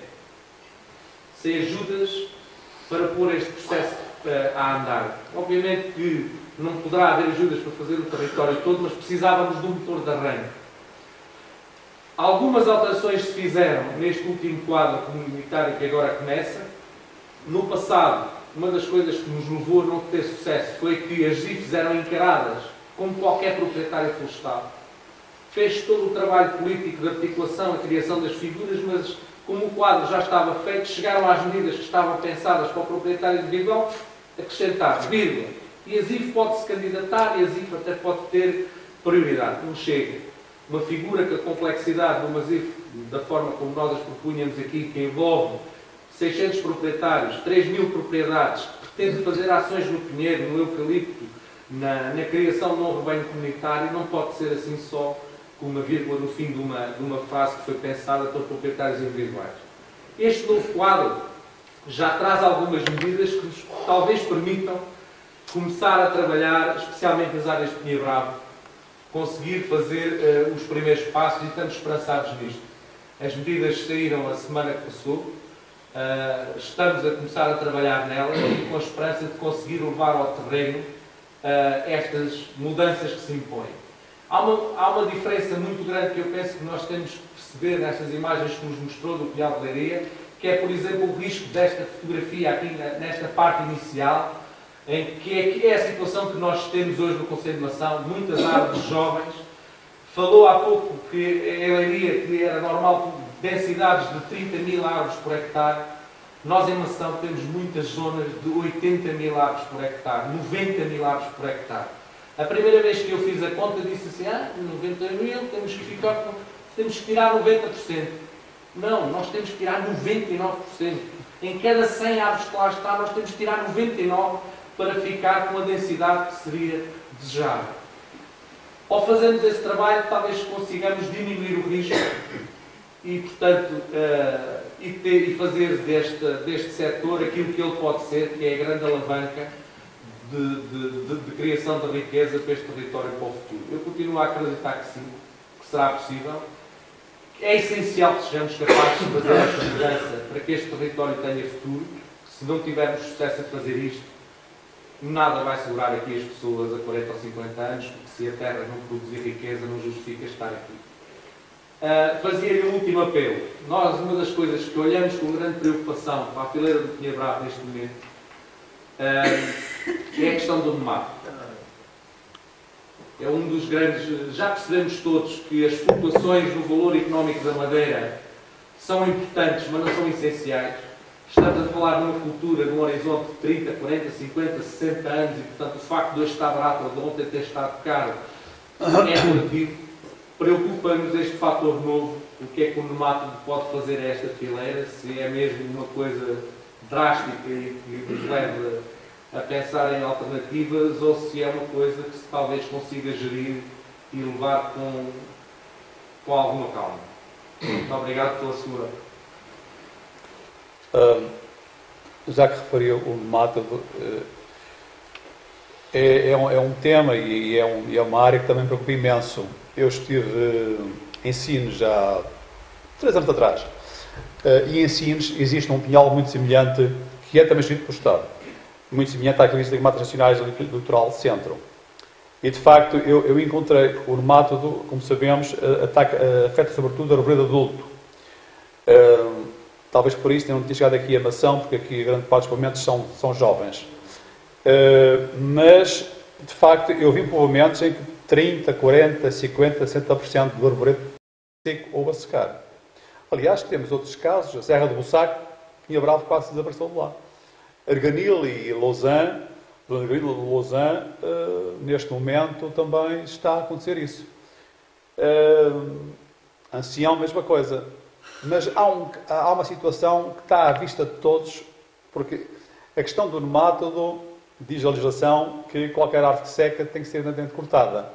Sem ajudas para pôr este processo uh, a andar. Obviamente que não poderá haver ajudas para fazer o território todo, mas precisávamos de um motor de arranque. Algumas alterações se fizeram neste último quadro comunitário que agora começa. No passado, uma das coisas que nos levou a não ter sucesso foi que as G I Fs eram encaradas como qualquer proprietário florestal. Fez todo o trabalho político de articulação, a criação das figuras, mas como o quadro já estava feito, chegaram às medidas que estavam pensadas para o proprietário individual, acrescentar, vírgula. E a Z I F pode-se candidatar e a Z I F até pode ter prioridade. Não chega. Uma figura que a complexidade de uma Z I F, da forma como nós as propunhamos aqui, que envolve seiscentos proprietários, três mil propriedades, que pretende fazer ações no pinheiro, no eucalipto, na, na criação de um novo rebanho comunitário, não pode ser assim só com uma vírgula no fim de uma, de uma fase que foi pensada para proprietários individuais. Este novo quadro já traz algumas medidas que nos talvez permitam começar a trabalhar, especialmente nas áreas de Pinheiro Bravo, conseguir fazer uh, os primeiros passos e estamos esperançados nisto. As medidas saíram a semana que passou, uh, estamos a começar a trabalhar nelas e com a esperança de conseguir levar ao terreno uh, estas mudanças que se impõem. Há uma, há uma diferença muito grande que eu penso que nós temos que perceber nestas imagens que nos mostrou do Pinhal de Leiria, que é, por exemplo, o risco desta fotografia aqui nesta parte inicial, em que é, que é a situação que nós temos hoje no Conselho de Mação, muitas árvores jovens. Falou há pouco que em Leiria que era normal densidades de trinta mil árvores por hectare. Nós em Mação temos muitas zonas de oitenta mil árvores por hectare, noventa mil árvores por hectare. A primeira vez que eu fiz a conta disse assim, ah, noventa mil, temos que ficar com, temos que tirar noventa por cento. Não, nós temos que tirar noventa e nove por cento. Em cada cem árvores que lá está, nós temos que tirar noventa e nove para ficar com a densidade que seria desejável. Ao fazermos esse trabalho, talvez consigamos diminuir o risco e, portanto, uh, e, ter, e fazer deste, deste setor aquilo que ele pode ser, que é a grande alavanca de, de, de, de criação de riqueza para este território para o futuro. Eu continuo a acreditar que sim, que será possível. É essencial que sejamos capazes de fazer esta mudança para que este território tenha futuro. Se não tivermos sucesso a fazer isto, nada vai segurar aqui as pessoas a quarenta ou cinquenta anos, porque se a terra não produzir riqueza, não justifica estar aqui. Uh, Fazia-lhe um último apelo. Nós, uma das coisas que olhamos com grande preocupação para a fileira do Pinheiro Bravo neste momento uh, é a questão do mato. É um dos grandes... Já percebemos todos que as flutuações no valor económico da madeira são importantes, mas não são essenciais. Estamos a falar numa cultura num horizonte de trinta, quarenta, cinquenta, sessenta anos e, portanto, o facto de hoje estar barato ou de ontem ter estado caro é relativo. Preocupa-nos este fator novo, o que é que o nematodo pode fazer a esta fileira, se é mesmo uma coisa drástica e que nos leva a pensar em alternativas ou se é uma coisa que se talvez consiga gerir e levar com, com alguma calma. Muito obrigado pela sua... Uh, já que referiu o nematodo, uh, é, é, um, é um tema e é, um, é uma área que também me preocupa imenso. Eu estive uh, em Sines já três anos atrás. Uh, e em Sines existe um pinhal muito semelhante, que é também escrito pelo Estado, muito semelhante àquele das Matas Nacionais do Litoral Centro. E, de facto, eu, eu encontrei o nemátodo, como sabemos, ataca, afeta sobretudo a arvoredo adulto. Uh, talvez por isso não tenha chegado aqui a maçã, porque aqui a grande parte dos povoamentos são, são jovens. Uh, mas, de facto, eu vi povoamentos em que trinta, quarenta, cinquenta, sessenta por cento do arvoredo seco ou a secar. Aliás, temos outros casos, a Serra do Bussaco, Pinha Bravo quase desapareceu de lá. Arganil e Lausanne, Arganil e Lausanne, uh, neste momento também está a acontecer isso. Uh, Ancião, mesma coisa. Mas há, um, há uma situação que está à vista de todos, porque a questão do nemátodo diz a legislação que qualquer árvore seca tem que ser inteiramente cortada.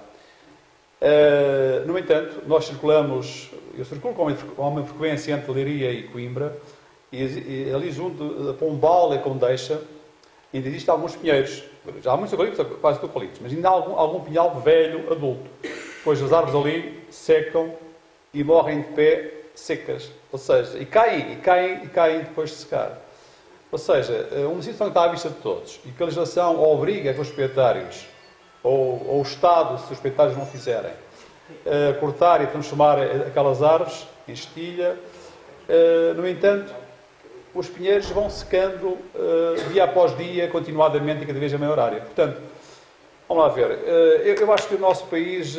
Uh, no entanto, nós circulamos, eu circulo com uma, uma frequência entre Leiria e Coimbra, e, e ali junto a Pombal e Condeixa ainda existem alguns pinheiros. Já há muitos eucaliptos, quase tudo eucaliptos, mas ainda há algum, algum pinhal velho, adulto. Pois as árvores ali secam e morrem de pé secas. Ou seja, e caem, e caem, e caem depois de secar. Ou seja, uma situação que está à vista de todos e que a legislação obriga os proprietários, ou, ou o Estado, se os proprietários não fizerem, a cortar e transformar aquelas árvores em estilha. No entanto, os pinheiros vão secando dia após dia, continuadamente e cada vez a maior área. Portanto, vamos lá ver. Eu acho que o nosso país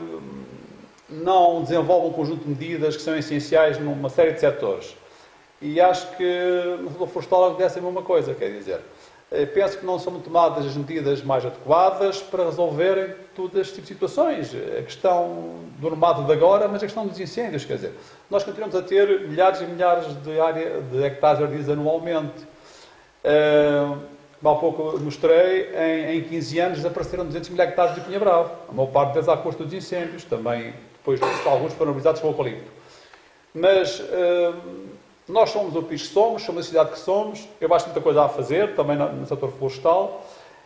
não desenvolve um conjunto de medidas que são essenciais numa série de setores. E acho que no setor florestal acontece a mesma coisa, quer dizer, penso que não são tomadas as medidas mais adequadas para resolverem todas este tipo de situações. A questão do nemátodo de agora, mas a questão dos incêndios, quer dizer, nós continuamos a ter milhares e milhares de, área, de hectares verdes anualmente. Uh, há pouco mostrei, em, em quinze anos desapareceram duzentos mil hectares de Pinha Bravo. A maior parte deles à custa dos incêndios, também, depois disso, alguns foram mobilizados com o eucalipto. Mas uh, nós somos o país que somos, somos a cidade que somos, eu acho muita coisa a fazer, também no, no setor florestal,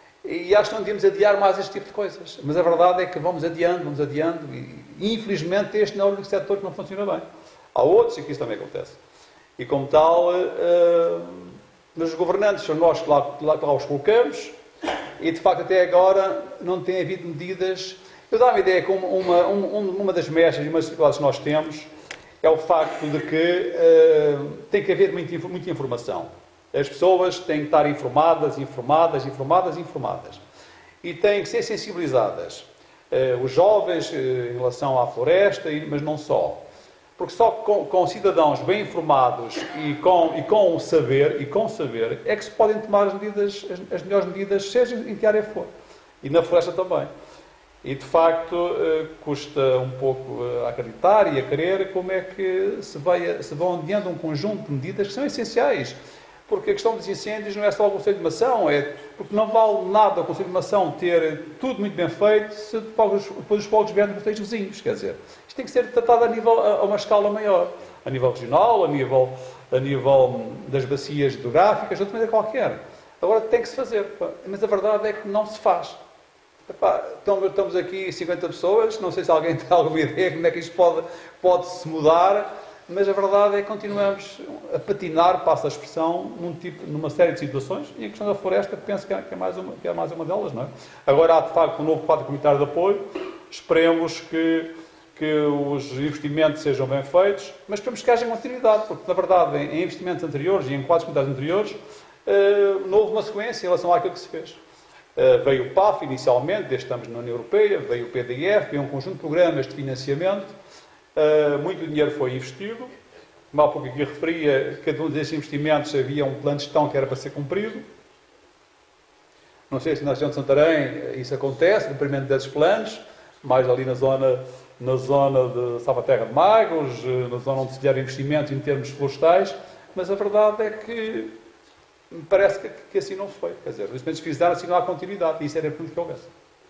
e acho que não devíamos adiar mais este tipo de coisas. Mas a verdade é que vamos adiando, vamos adiando, e infelizmente este não é o único setor que não funciona bem. Há outros e que isso também acontece. E como tal, uh, os governantes são nós que lá, lá, lá os colocamos, e de facto até agora não tem havido medidas. Eu dou uma ideia que uma, uma, uma das mechas e uma das dificuldades que nós temos é o facto de que uh, tem que haver muita, muita informação. As pessoas têm que estar informadas, informadas, informadas, informadas. E têm que ser sensibilizadas. Uh, os jovens uh, em relação à floresta, mas não só. Porque só com, com cidadãos bem informados e com, e com o saber, e com saber, é que se podem tomar as medidas, as, as melhores medidas, seja em que área for. E na floresta também. E, de facto, custa um pouco a acreditar e a querer como é que se, vai, se vão adiando um conjunto de medidas que são essenciais. Porque a questão dos incêndios não é só o Conselho de Mação, é porque não vale nada o Conselho de Mação ter tudo muito bem feito se depois, depois os fogos vierem dos seus vizinhos. Quer dizer, isto tem que ser tratado a, nível, a uma escala maior. A nível regional, a nível, a nível das bacias hidrográficas, de outra maneira qualquer. Agora tem que se fazer. Mas a verdade é que não se faz. Epá, estamos aqui cinquenta pessoas, não sei se alguém tem alguma ideia como é que isto pode, pode se mudar, mas a verdade é que continuamos a patinar, passa a expressão, num tipo, numa série de situações, e a questão da floresta penso que é, que é, mais, uma, que é mais uma delas, não é? Agora há de facto um novo quadro comunitário de apoio, esperemos que, que os investimentos sejam bem feitos, mas esperemos que haja continuidade, porque na verdade em investimentos anteriores e em quadros comunitários anteriores uh, não houve uma sequência em relação àquilo que se fez. Uh, veio o P A F inicialmente, desde que estamos na União Europeia, veio o P D F, veio um conjunto de programas de financiamento, uh, muito dinheiro foi investido, como há pouco aqui referia, cada um desses investimentos havia um plano de gestão que era para ser cumprido. Não sei se na região de Santarém isso acontece, o cumprimento desses planos, mais ali na zona, na zona de Salvaterra de Magos, na zona onde se fizeram investimentos em termos florestais, mas a verdade é que me parece que, que assim não foi. Quer dizer, os investimentos fizeram assim não há continuidade, e isso era muito que houvesse.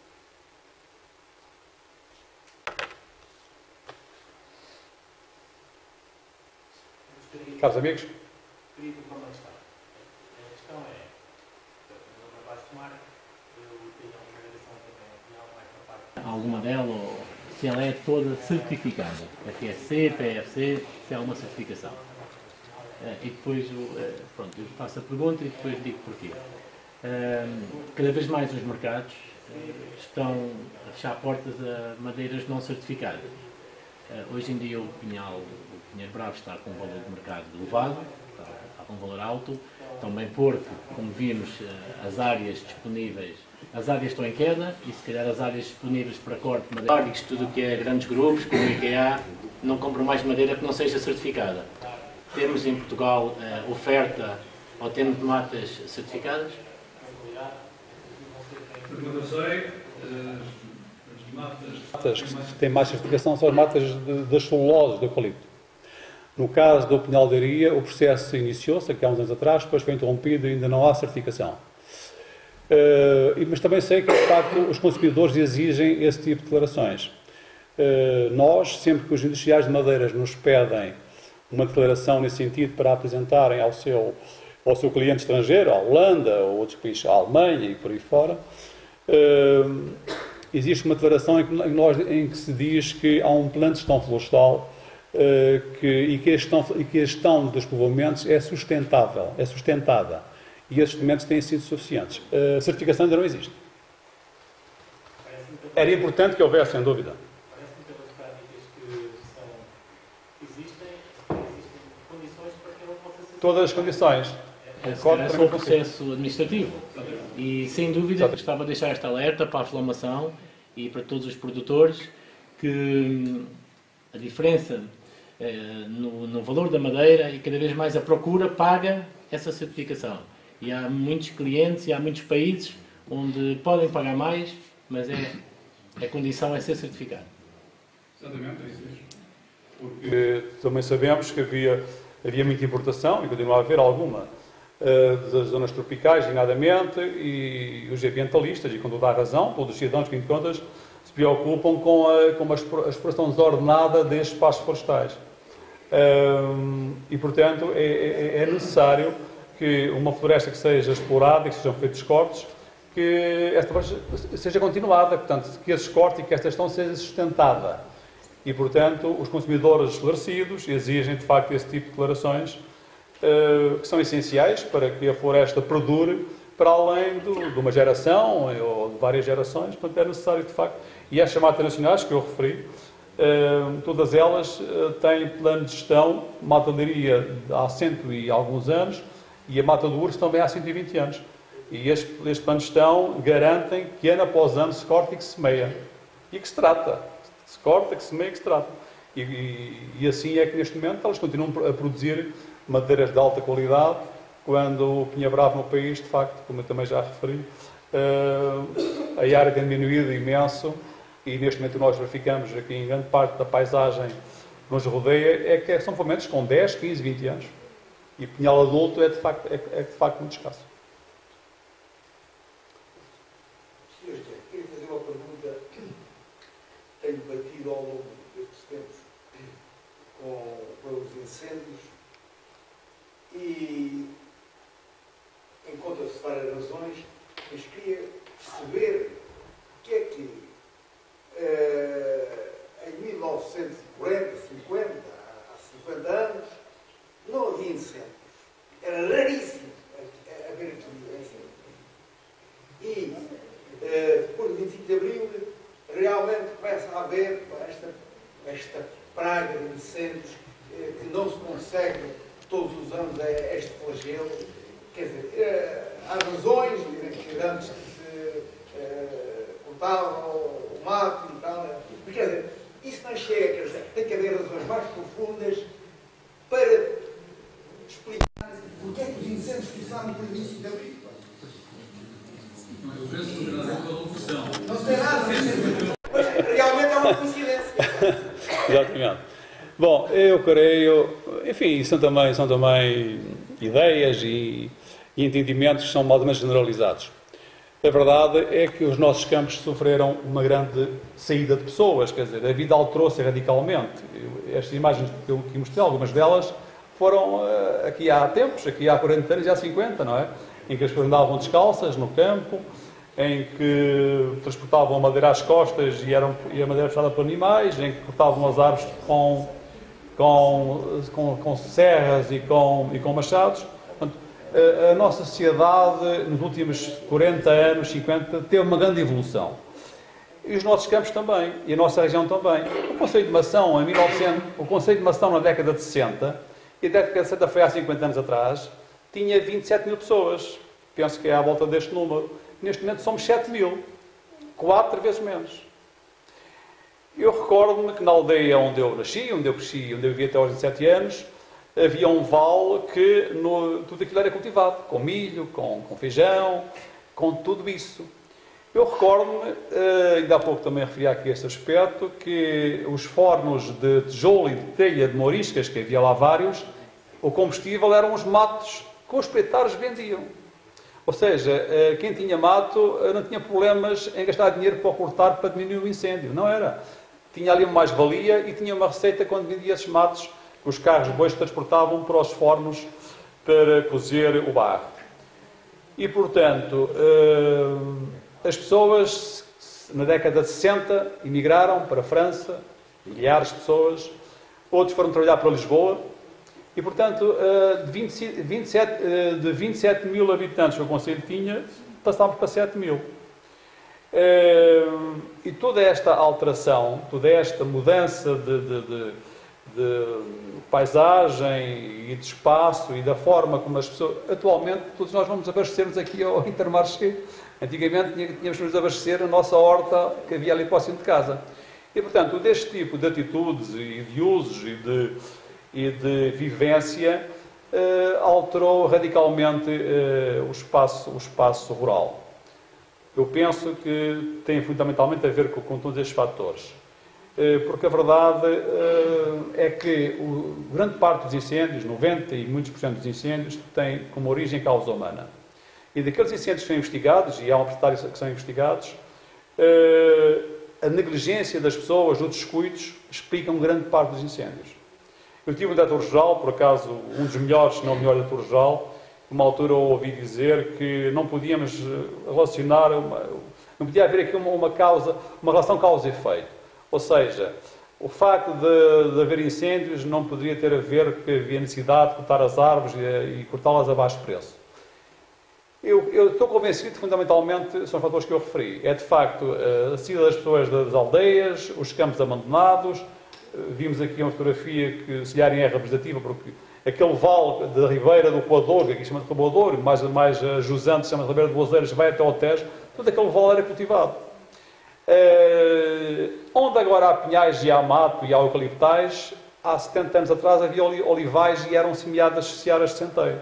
Caros amigos? Queria perguntar uma questão. A questão é, no rapaz de tomar, eu tenho uma gravação também, opinião mais na parte. Alguma dela, ou se ela é toda certificada. F S C, P F C, se há uma certificação. Uh, e depois, uh, pronto, eu faço a pergunta e depois digo porquê. Uh, cada vez mais os mercados uh, estão a fechar portas a madeiras não certificadas. Uh, hoje em dia o pinhal, o pinheiro bravo está com um valor de mercado elevado, está, está com um valor alto. Também porque, como vimos, uh, as áreas disponíveis, as áreas estão em queda e se calhar as áreas disponíveis para corte de madeira, tudo o que é grandes grupos, como o IKEA, não compram mais madeira que não seja certificada. Temos em Portugal uh, oferta ao termo de matas certificadas? Segundo eu sei, as matas que têm mais certificação são as matas de, das celuloses do eucalipto. No caso da pinhaldaria, o processo iniciou-se aqui há uns anos atrás, depois foi interrompido e ainda não há certificação. Uh, mas também sei que, de facto, os consumidores exigem esse tipo de declarações. Uh, nós, sempre que os industriais de madeiras nos pedem uma declaração nesse sentido para apresentarem ao seu, ao seu cliente estrangeiro, à Holanda, ou outros países, à Alemanha e por aí fora, uh, existe uma declaração em que, em, nós, em que se diz que há um plano de gestão florestal uh, que, e, que a gestão, e que a gestão dos povoamentos é sustentável, é sustentada, e esses documentos têm sido suficientes. A certificação ainda não existe. Era importante que houvesse, sem dúvida. Parece-me pelas práticas que são, existem, existem condições para que ela possa ser... Todas as condições. É, é só o processo administrativo. E, sem dúvida, Exato. Gostava de deixar esta alerta para a aflamação e para todos os produtores que a diferença eh, no, no valor da madeira e cada vez mais a procura paga essa certificação. E há muitos clientes e há muitos países onde podem pagar mais, mas é, a condição é ser certificado. Exatamente, é isso mesmo. Porque também sabemos que havia, havia muita importação, e continua a haver alguma, uh, das zonas tropicais, designadamente, e os ambientalistas, e com toda a razão, todos os cidadãos, fim de contas, se preocupam com a, com a exploração desordenada destes espaços florestais. Uh, e, portanto, é, é, é necessário que uma floresta que seja explorada, que sejam feitos cortes, que esta floresta seja continuada, portanto, que esses cortes e que esta gestão seja sustentada. E, portanto, os consumidores esclarecidos exigem, de facto, esse tipo de declarações uh, que são essenciais para que a floresta perdure para além do, de uma geração ou de várias gerações. Portanto, é necessário, de facto, e as chamadas nacionais que eu referi, uh, todas elas uh, têm plano de gestão, mata-leiria há cento e alguns anos, e a mata do urso também há cento e vinte anos. E este, este plano de gestão garantem que ano após ano se corta e que se semeia. E que se trata. Se corta, que se semeia e que se trata. E, e, e assim é que neste momento elas continuam a produzir madeiras de alta qualidade, quando o pinha-bravo no país, de facto, como eu também já referi, uh, a área tem diminuído imenso, e neste momento nós verificamos aqui em grande parte da paisagem que nos rodeia, é que são povoamentos com dez, quinze, vinte anos. E o pinhal adulto é de facto, é, é de facto muito escasso. senhor José, queria fazer uma pergunta que tenho batido ao longo destes tempos com, com os incêndios e encontra-se várias razões, mas queria perceber o que é que uh, em mil novecentos e quarenta, cinquenta, há cinquenta anos, não havia incêndios. Era raríssimo haver aqui incêndios. E uh, depois do vinte e cinco de Abril, realmente começa a haver esta, esta praga de incêndios uh, que não se consegue todos os anos é este flagelo. Quer dizer, uh, há razões, que antes se uh, cortavam o mato e tal, mas quer dizer, isso não chega, quer dizer, tem que haver razões mais profundas para explicar porque é que os incêndios começaram no início de Abril. Eu penso que não tem nada a ver com a locução. Não tem nada a ver, mas realmente é uma coincidência. Exatamente. Bom, eu creio, enfim, são também, são também ideias e, e entendimentos que são mais ou menos generalizados. A verdade é que os nossos campos sofreram uma grande saída de pessoas, quer dizer, a vida alterou-se radicalmente. Estas imagens que eu aqui mostrei, algumas delas, foram aqui há tempos, aqui há quarenta anos e há cinquenta, não é? Em que as pessoas andavam descalças no campo em que transportavam madeira às costas e, eram, e a madeira puxada por animais, em que cortavam as árvores com, com, com, com serras e com, e com machados. Portanto, a, a nossa sociedade, nos últimos quarenta anos, cinquenta, teve uma grande evolução. E os nossos campos também, e a nossa região também. O Conselho de Mação, em mil e novecentos, o Conselho de Mação na década de sessenta, e a década de sessenta foi há cinquenta anos atrás, tinha vinte e sete mil pessoas. Penso que é à volta deste número. Neste momento somos sete mil. Quatro vezes menos. Eu recordo-me que na aldeia onde eu nasci, onde eu cresci, onde eu vivi até aos dezessete anos, havia um vale que no, tudo aquilo era cultivado. Com milho, com, com feijão, com tudo isso. Eu recordo-me, ainda há pouco também referi aqui este aspecto, que os fornos de tijolo e de telha de mouriscas, que havia lá vários, o combustível eram os matos que os proprietários vendiam. Ou seja, quem tinha mato não tinha problemas em gastar dinheiro para o cortar para diminuir o incêndio. Não era. Tinha ali uma mais-valia e tinha uma receita quando vendia esses matos que os carros de bois transportavam para os fornos para cozer o barro. E, portanto, as pessoas, na década de sessenta, emigraram para a França, milhares de pessoas, outros foram trabalhar para Lisboa, e, portanto, de vinte, vinte e sete, de vinte e sete mil habitantes que o Conselho tinha, passámos para sete mil. E toda esta alteração, toda esta mudança de, de, de, de paisagem e de espaço e da forma como as pessoas... Atualmente, todos nós vamos abastecer-nos aqui ao Intermarché. Antigamente tínhamos de nos abastecer a nossa horta que havia ali próximo de casa. E, portanto, deste tipo de atitudes e de usos e de, e de vivência eh, alterou radicalmente eh, o, espaço, o espaço rural. Eu penso que tem fundamentalmente a ver com, com todos estes fatores. Eh, porque a verdade eh, é que o, grande parte dos incêndios, noventa e muitos por cento dos incêndios, tem como origem causa humana. E daqueles incêndios que são investigados, e há um portário que são investigados, a negligência das pessoas, os descuidos, explicam grande parte dos incêndios. Eu tive um diretor-geral, por acaso, um dos melhores, se não o melhor diretor-geral, uma altura eu ouvi dizer que não podíamos relacionar, uma, não podia haver aqui uma, uma causa, uma relação causa e efeito. Ou seja, o facto de, de haver incêndios não poderia ter a ver que havia necessidade de cortar as árvores e, e cortá-las a baixo preço. Eu, eu estou convencido que, fundamentalmente, são os fatores que eu referi. É, de facto, a saída das pessoas das aldeias, os campos abandonados. Vimos aqui uma fotografia que, se calhar, é representativa, porque aquele vale da Ribeira do Coador, que aqui chama de Coador, mais, mais jusante, se chama de Ribeira do Boazeiras, vai até ao Tejo, todo aquele vale era cultivado. Uh, onde agora há pinhais e há mato e há eucaliptais, há setenta anos atrás havia olivais e eram semeadas searas de centeio.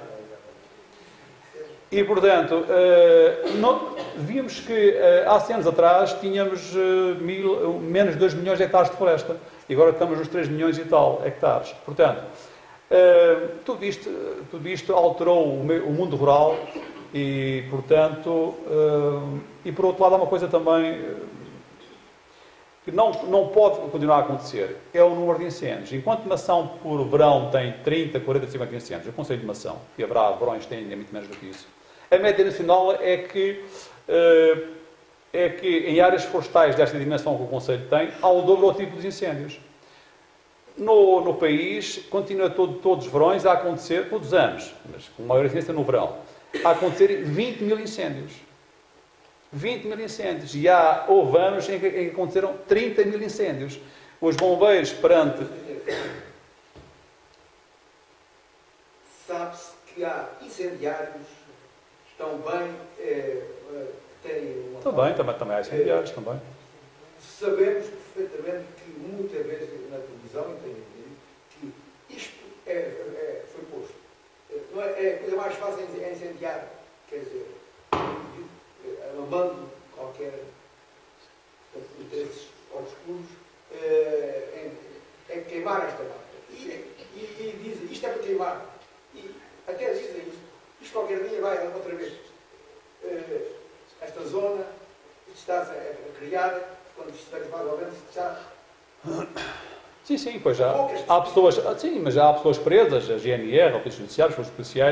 E, portanto, uh, não, vimos que uh, há cem anos atrás tínhamos uh, mil, menos de dois milhões de hectares de floresta. E agora estamos nos três milhões e tal hectares. Portanto, uh, tudo, isto, tudo isto alterou o, o mundo rural e, portanto, uh, e por outro lado há uma coisa também que não, não pode continuar a acontecer. É o número de incêndios. Enquanto Mação por verão tem trinta, quarenta, cinquenta incêndios, o Conselho de Mação, e haverá verões que têm muito menos do que isso, a média nacional é que, uh, é que em áreas florestais desta dimensão que o Conselho tem, há o dobro ao tipo dos incêndios. No, no país, continua todo, todos os verões a acontecer, todos os anos, mas com maior incidência no verão, a acontecer vinte mil incêndios. vinte mil incêndios. E há, houve anos em que, em que aconteceram trinta mil incêndios. Os bombeiros, perante... Sabe-se que há incendiários estão bem, é, que têm uma... Também, também, também há incendiários, é, também. Sabemos perfeitamente que muitas vezes na televisão, que isto é, é, foi posto. Não é, é a coisa mais fácil é incendiar, quer dizer, amando qualquer interesses obscuros, é, é queimar esta mata. E, e, e dizem, isto é para queimar. E até dizem isto. Isto qualquer dia vai outra vez. Esta zona está a criar, quando isto está mais ou menos, está... Sim, sim, pois já. Há pessoas, sim, mas já há pessoas presas, a G N R, a Polícia Judiciária, os policiais,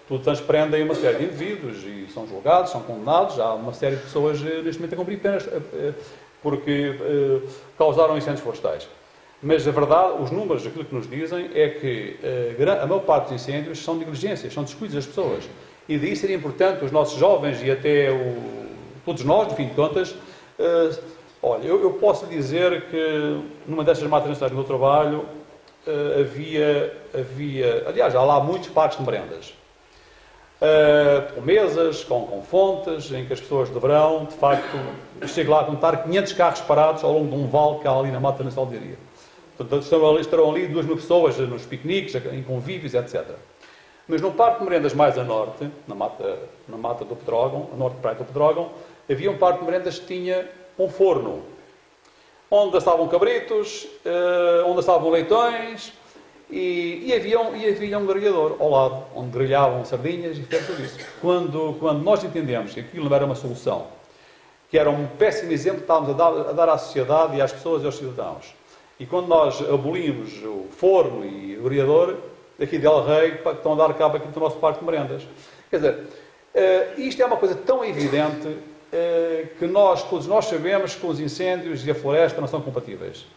tudo transprendem uma série de indivíduos e são julgados, são condenados. Há uma série de pessoas neste momento a cumprir penas porque causaram incêndios florestais. Mas a verdade, os números, aquilo que nos dizem é que a maior parte dos incêndios são negligências, são descuidos das pessoas. E daí seria importante os nossos jovens e até o, todos nós, no fim de contas, uh, olha, eu, eu posso dizer que numa destas matas nacionais do meu trabalho uh, havia, havia, aliás, há lá muitos parques de merendas. Uh, com mesas, com, com fontes, em que as pessoas deverão, de facto, chego lá a contar quinhentos carros parados ao longo de um vale que há ali na Mata Nacional de Leiria. Portanto, estarão ali, estarão ali duas mil pessoas nos piqueniques, em convívios, etcétera. Mas no parque de merendas mais a norte, na mata, na mata do Pedrógão, a norte de Praia do Pedrógão, havia um parque de merendas que tinha um forno, onde estavam cabritos, onde estavam leitões, e, e, havia um, e havia um grelhador ao lado, onde grelhavam sardinhas e fez tudo isso. Quando, quando nós entendemos que aquilo não era uma solução, que era um péssimo exemplo que estávamos a dar, a dar à sociedade e às pessoas e aos cidadãos, e quando nós abolimos o forno e o grelhador, aqui de El Rei, que estão a dar cabo aqui do nosso parque de merendas. Quer dizer, uh, isto é uma coisa tão evidente uh, que nós, todos nós sabemos que os incêndios e a floresta não são compatíveis.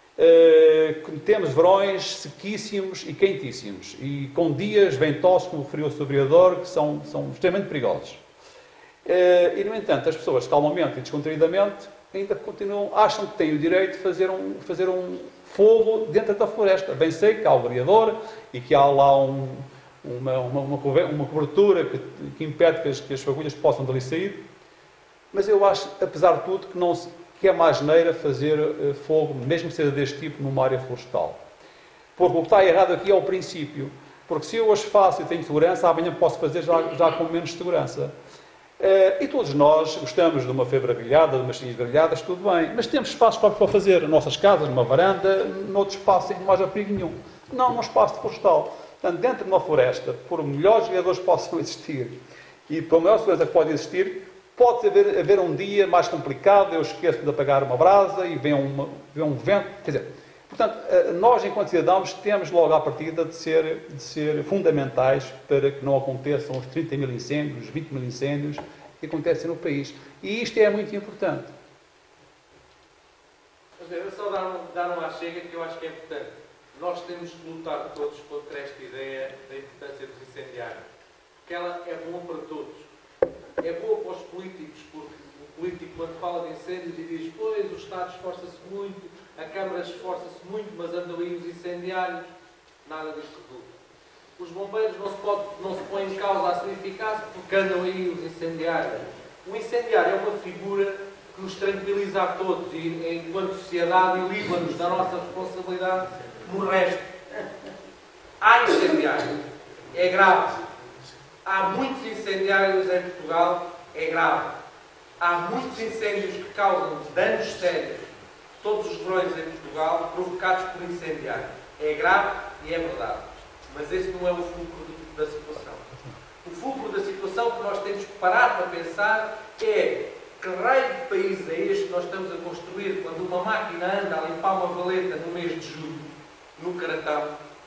Uh, temos verões sequíssimos e quentíssimos, e com dias ventosos, como referiu o seu vereador, que são, são extremamente perigosos. Uh, e, no entanto, as pessoas, calmamente e descontraídamente, ainda continuam, acham que têm o direito de fazer um, fazer um fogo dentro da floresta. Bem sei que há o vereador e que há lá um, uma, uma, uma cobertura que, que impede que as, que as fagulhas possam dali sair, mas eu acho, apesar de tudo, que, não se, que é mais geneira fazer uh, fogo, mesmo que seja deste tipo, numa área florestal. Porque o que está errado aqui é o princípio. Porque se eu hoje faço e tenho segurança, amanhã posso fazer já, já com menos segurança. Uh, e todos nós gostamos de uma febre grelhada, de umas cinhas grelhadas, tudo bem, mas temos espaços próprios para fazer, nas nossas casas, numa varanda, noutro espaço em que não haja perigo nenhum. Não num espaço florestal. Portanto, dentro de uma floresta, por melhores grelhadores que possam existir e por maior segurança que pode existir, pode haver, haver um dia mais complicado, eu esqueço de apagar uma brasa e vem, uma, vem um vento, quer dizer, portanto, uh, nós enquanto cidadãos temos logo à partida de ser, de ser fundamentais para que não aconteçam os trinta mil incêndios, os vinte mil incêndios que acontecem no país. E isto é muito importante. Eu só dar um, dar um à chega que eu acho que é importante. Nós temos que lutar todos contra esta ideia da importância dos incendiários. Porque ela é boa para todos. É boa para os políticos, porque o político, quando fala de incêndios e diz, pois, o Estado esforça-se muito, a Câmara esforça-se muito, mas andam aí os incendiários, nada disto resulta. Os bombeiros não se, pode, não se põem em causa a sua eficácia porque andam aí os incendiários. O incendiário é uma figura que nos tranquiliza a todos e, enquanto sociedade, e livra-nos da nossa responsabilidade no resto. Há incendiários. É grave. Há muitos incendiários em Portugal. É grave. Há muitos incêndios que causam danos sérios todos os verões em Portugal, provocados por incendiários. É grave e é verdade. Mas esse não é o fulcro da situação. O fulcro da situação que nós temos que parar para pensar é que raio de país é este que nós estamos a construir quando uma máquina anda a limpar uma valeta no mês de julho, no Caratão.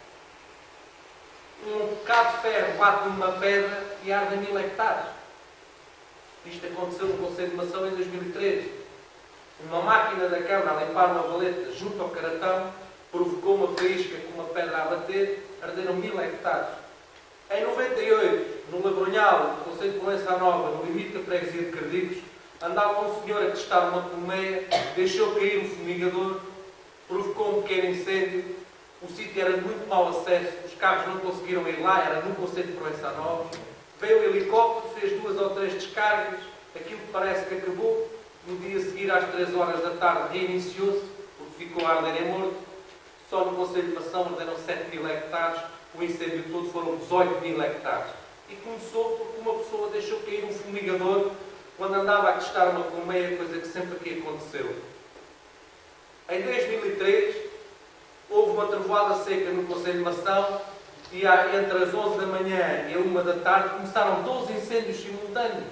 Um bocado de ferro bate numa pedra e arde mil hectares. Isto aconteceu no Conselho de Mação em dois mil e três. Uma máquina da Câmara a limpar uma valeta junto ao Caratão provocou uma faísca com uma pedra a bater, arderam mil hectares. Em noventa e oito, no Labrunhal, no Conselho de Proença Nova, no limite da freguesia de Cardigos, andava um senhor a testar uma colmeia, deixou cair um fumigador, provocou um pequeno incêndio, o sítio era de muito mau acesso, os carros não conseguiram ir lá, era no Conselho de Proença Nova. Veio o helicóptero, fez duas ou três descargas, aquilo parece que acabou. No dia a seguir, às três horas da tarde, reiniciou-se, porque ficou a arder em morto. Só no Conselho de Mação arderam sete mil hectares, o incêndio todo foram dezoito mil hectares. E começou porque uma pessoa deixou cair um fumigador quando andava a testar uma colmeia, coisa que sempre aqui aconteceu. Em dois mil e três, houve uma trovoada seca no Conselho de Mação e entre as onze da manhã e a uma da tarde começaram doze incêndios simultâneos.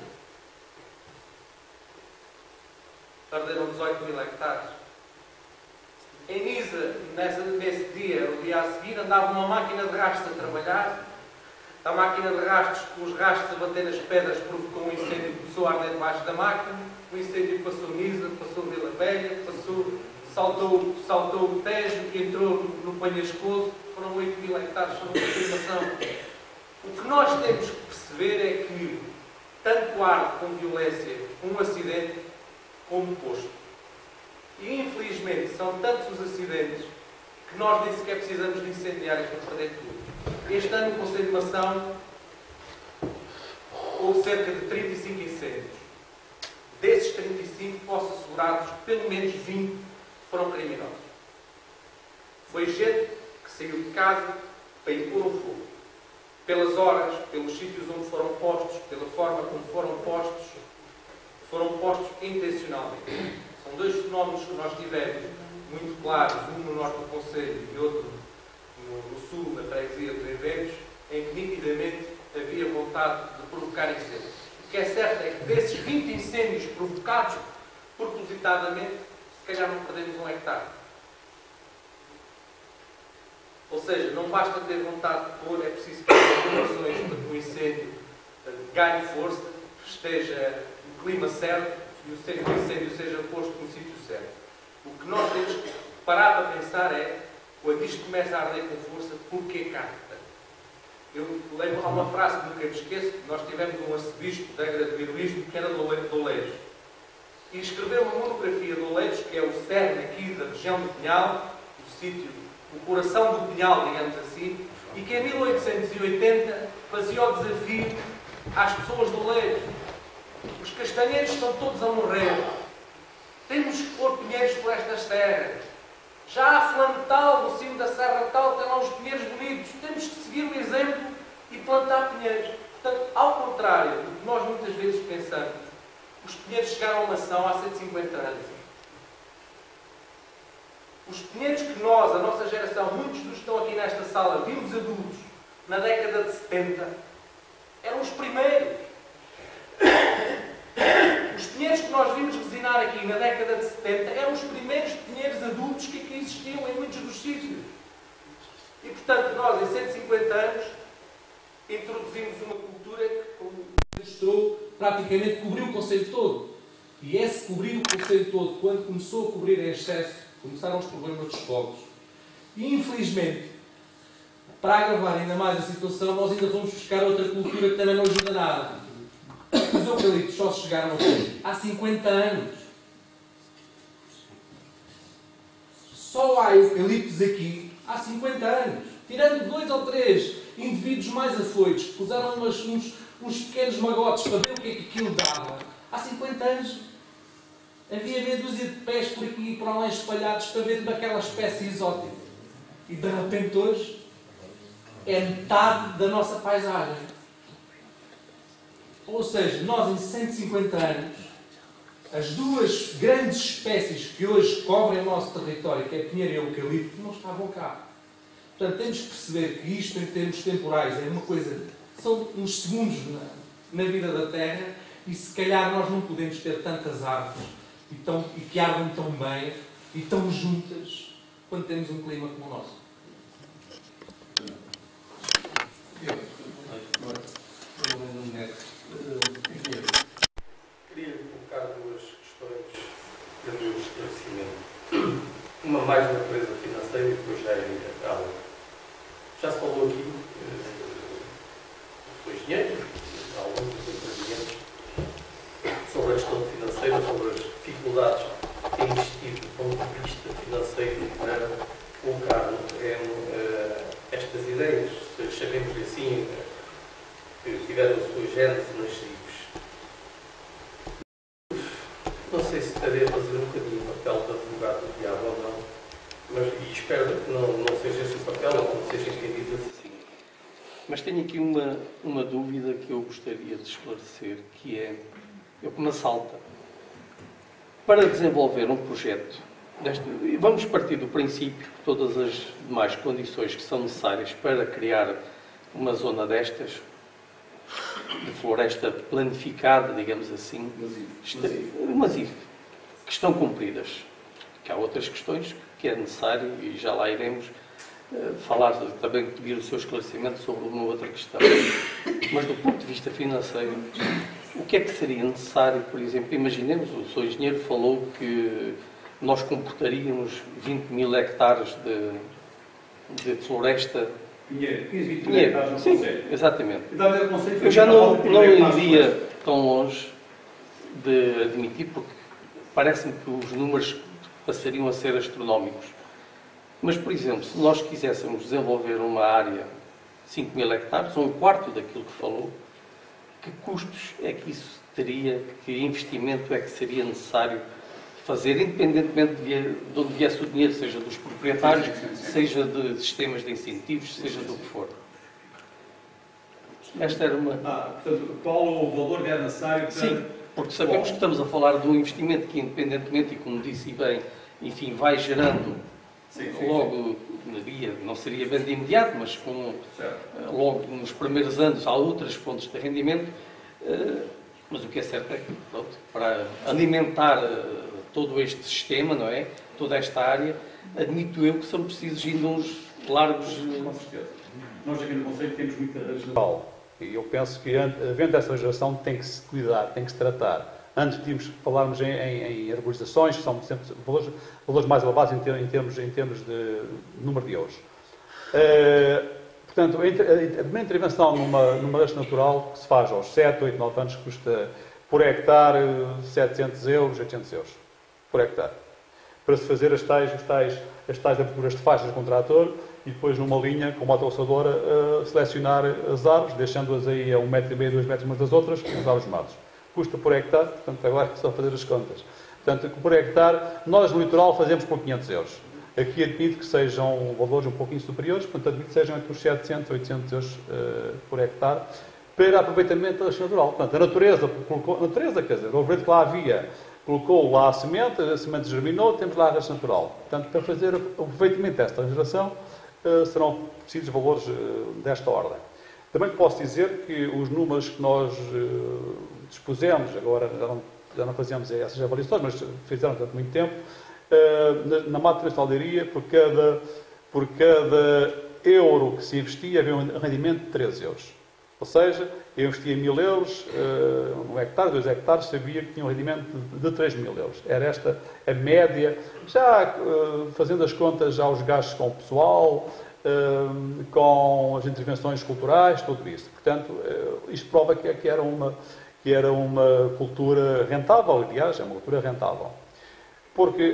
Arderam dezoito mil hectares. Em Nisa, nessa, nesse dia, o dia a seguir, andava uma máquina de rastro a trabalhar, A máquina de rastros, os rastros a bater nas pedras provocou um incêndio que começou a arder debaixo da máquina. O incêndio passou Nisa, passou Vila Velha, passou, saltou, saltou o Tejo, que entrou no Panhascoso. Foram oito mil hectares de confirmação. O que nós temos que perceber é que tanto arde com violência um acidente como posto. E infelizmente são tantos os acidentes que nós nem sequer precisamos de incendiários para perder tudo. Este ano, no Conselho de Mação, houve cerca de trinta e cinco incêndios. Desses trinta e cinco, posso assegurar-vos que pelo menos vinte foram criminosos. Foi gente que saiu de casa para ir pôr o fogo. Pelas horas, pelos sítios onde foram postos, pela forma como foram postos, foram postos intencionalmente. São dois fenómenos que nós tivemos muito claros, um no norte do Conselho e outro no, no sul, na freguesia dos Eventos, em que nitidamente havia vontade de provocar incêndios. O que é certo é que desses vinte incêndios provocados propositadamente, se calhar não perdemos um hectare. Ou seja, não basta ter vontade de pôr, é preciso ter condições para que o incêndio ganhe força, esteja no clima certo e o incêndio seja posto no sítio certo. O que nós temos que parar para pensar é, quando isto começa a arder com força, porquê cá? Eu lembro, há uma frase que nunca me esqueço, que nós tivemos um arcebispo da Agra de Heroísmo, que era de Oleiros, e escreveu uma monografia de Oleiros, que é o cerne aqui da região do Pinhal, o sítio, o coração do Pinhal, digamos assim, e que em mil oitocentos e oitenta fazia o desafio às pessoas de Oleiros. Os castanheiros estão todos a morrer. Temos que pôr pinheiros por estas terras. Já há fulano tal, no cimo da serra tal, tem lá uns pinheiros bonitos. Temos que seguir o exemplo e plantar pinheiros. Portanto, ao contrário do que nós muitas vezes pensamos, os pinheiros chegaram a Mação há cento e cinquenta anos. Os pinheiros que nós, a nossa geração, muitos dos que estão aqui nesta sala, vimos adultos na década de setenta, eram os primeiros. Os pinheiros que nós vimos resinar aqui na década de setenta eram os primeiros pinheiros adultos que aqui existiam em muitos dos sítios. E, portanto, nós, em cento e cinquenta anos, introduzimos uma cultura que, como mostrou, praticamente cobriu o concelho todo. E esse cobriu o concelho todo, quando começou a cobrir em excesso, começaram os problemas dos fogos. E, infelizmente, para agravar ainda mais a situação, nós ainda vamos buscar outra cultura que também não ajuda nada. Os eucaliptos só chegaram aqui há cinquenta anos. Só há eucaliptos aqui há cinquenta anos. Tirando dois ou três indivíduos mais afoitos que puseram umas, uns, uns pequenos magotes para ver o que é que aquilo dava. Há cinquenta anos havia meia dúzia de pés por aqui e por além espalhados para ver daquela espécie exótica. E de repente hoje é metade da nossa paisagem. Ou seja, nós em cento e cinquenta anos, as duas grandes espécies que hoje cobrem o nosso território, que é pinheiro e eucalipto, não estavam cá. Portanto, temos que perceber que isto, em termos temporais, é uma coisa, são uns segundos na, na vida da Terra, e se calhar nós não podemos ter tantas árvores e, tão, e que ardem tão bem e tão juntas quando temos um clima como o nosso. Queria colocar duas questões de meu esclarecimento. Uma mais na natureza financeira e depois já é integral. Já se falou aqui, dos engenheiros, alguns dos empreendimentos, sobre a questão financeira, sobre as dificuldades que têm existido do ponto de vista financeiro para colocar em estas ideias, chamemos-lhe assim, que tiveram a sua gênese nas C I Ps. Não sei se estarei a fazer um bocadinho o papel de advogado do diabo ou não, mas e espero que não, não seja esse o papel ou que não seja entendido assim. Mas tenho aqui uma, uma dúvida que eu gostaria de esclarecer, que é, eu que me assalta. Para desenvolver um projeto, deste, vamos partir do princípio que todas as demais condições que são necessárias para criar uma zona destas, de floresta planificada, digamos assim, massivo, que estão cumpridas. Que há outras questões que é necessário, e já lá iremos, falar, também pedir o seu esclarecimento sobre uma outra questão. Mas do ponto de vista financeiro, o que é que seria necessário, por exemplo, imaginemos, o senhor engenheiro falou que nós comportaríamos vinte mil hectares de, de floresta. Pinheiro, quinze, vinte mil Pinheiro, hectares no sim, Conselho. exatamente. Então, o Conselho foi Eu já uma não, volta de não primeiro iria tão longe de admitir, porque parece-me que os números passariam a ser astronómicos. Mas, por exemplo, se nós quiséssemos desenvolver uma área de cinco mil hectares, um quarto daquilo que falou, que custos é que isso teria, que investimento é que seria necessário fazer, independentemente de onde viesse o dinheiro, seja dos proprietários, sim, sim, sim. seja de sistemas de incentivos, seja do que for. Esta era uma... Ah, portanto, qual o valor que é necessário para... Sim, porque sabemos que estamos a falar de um investimento que, independentemente, e como disse bem, enfim, vai gerando sim, sim, logo, sim. não seria bem de imediato, mas com, logo nos primeiros anos há outras fontes de rendimento, mas o que é certo é que, pronto, para alimentar todo este sistema, não é? Toda esta área, admito eu que são precisos ainda uns largos... Com certeza. Nós aqui no Conselho temos muita regeneração. E eu penso que, havendo essa regeneração, tem que se cuidar, tem que se tratar. Antes de falarmos em, em, em arborizações, que são sempre valores, valores mais elevados em, ter, em, termos, em termos de número de euros. Uh, portanto, a primeira intervenção numa, numa floresta natural, que se faz aos sete, oito, nove anos, custa por hectare setecentos euros, oitocentos euros. Por hectare. Para se fazer as tais, as tais, as tais aberturas de faixas com trator e depois numa linha com uma atolçadora uh, selecionar as árvores, deixando-as aí a um metro e meio, dois metros umas das outras, com os árvores matos. Custa por hectare, portanto agora é só fazer as contas. Portanto, por hectare, nós no litoral fazemos por quinhentos euros. Aqui admito que sejam valores um pouquinho superiores, portanto admito que sejam entre os setecentos e oitocentos euros uh, por hectare, para aproveitamento da natural. Portanto, a natureza, colocou, a natureza, quer dizer, o verde que lá havia, colocou lá a semente, a semente germinou, temos lá a raiz natural. Portanto, para fazer o aproveitamento desta geração, uh, serão precisos valores uh, desta ordem. Também posso dizer que os números que nós uh, dispusemos, agora já não, já não fazíamos essas avaliações, mas fizeram durante muito tempo, uh, na, na mata tradicional de Leiria, por cada, por cada euro que se investia, havia um rendimento de três euros. Ou seja, eu investia mil euros, uh, um hectare, dois hectares, sabia que tinha um rendimento de, de três mil euros. Era esta a média, já uh, fazendo as contas já os gastos com o pessoal, uh, com as intervenções culturais, tudo isso. Portanto, uh, isto prova que, que, era uma, que era uma cultura rentável, aliás, é uma cultura rentável. Porque,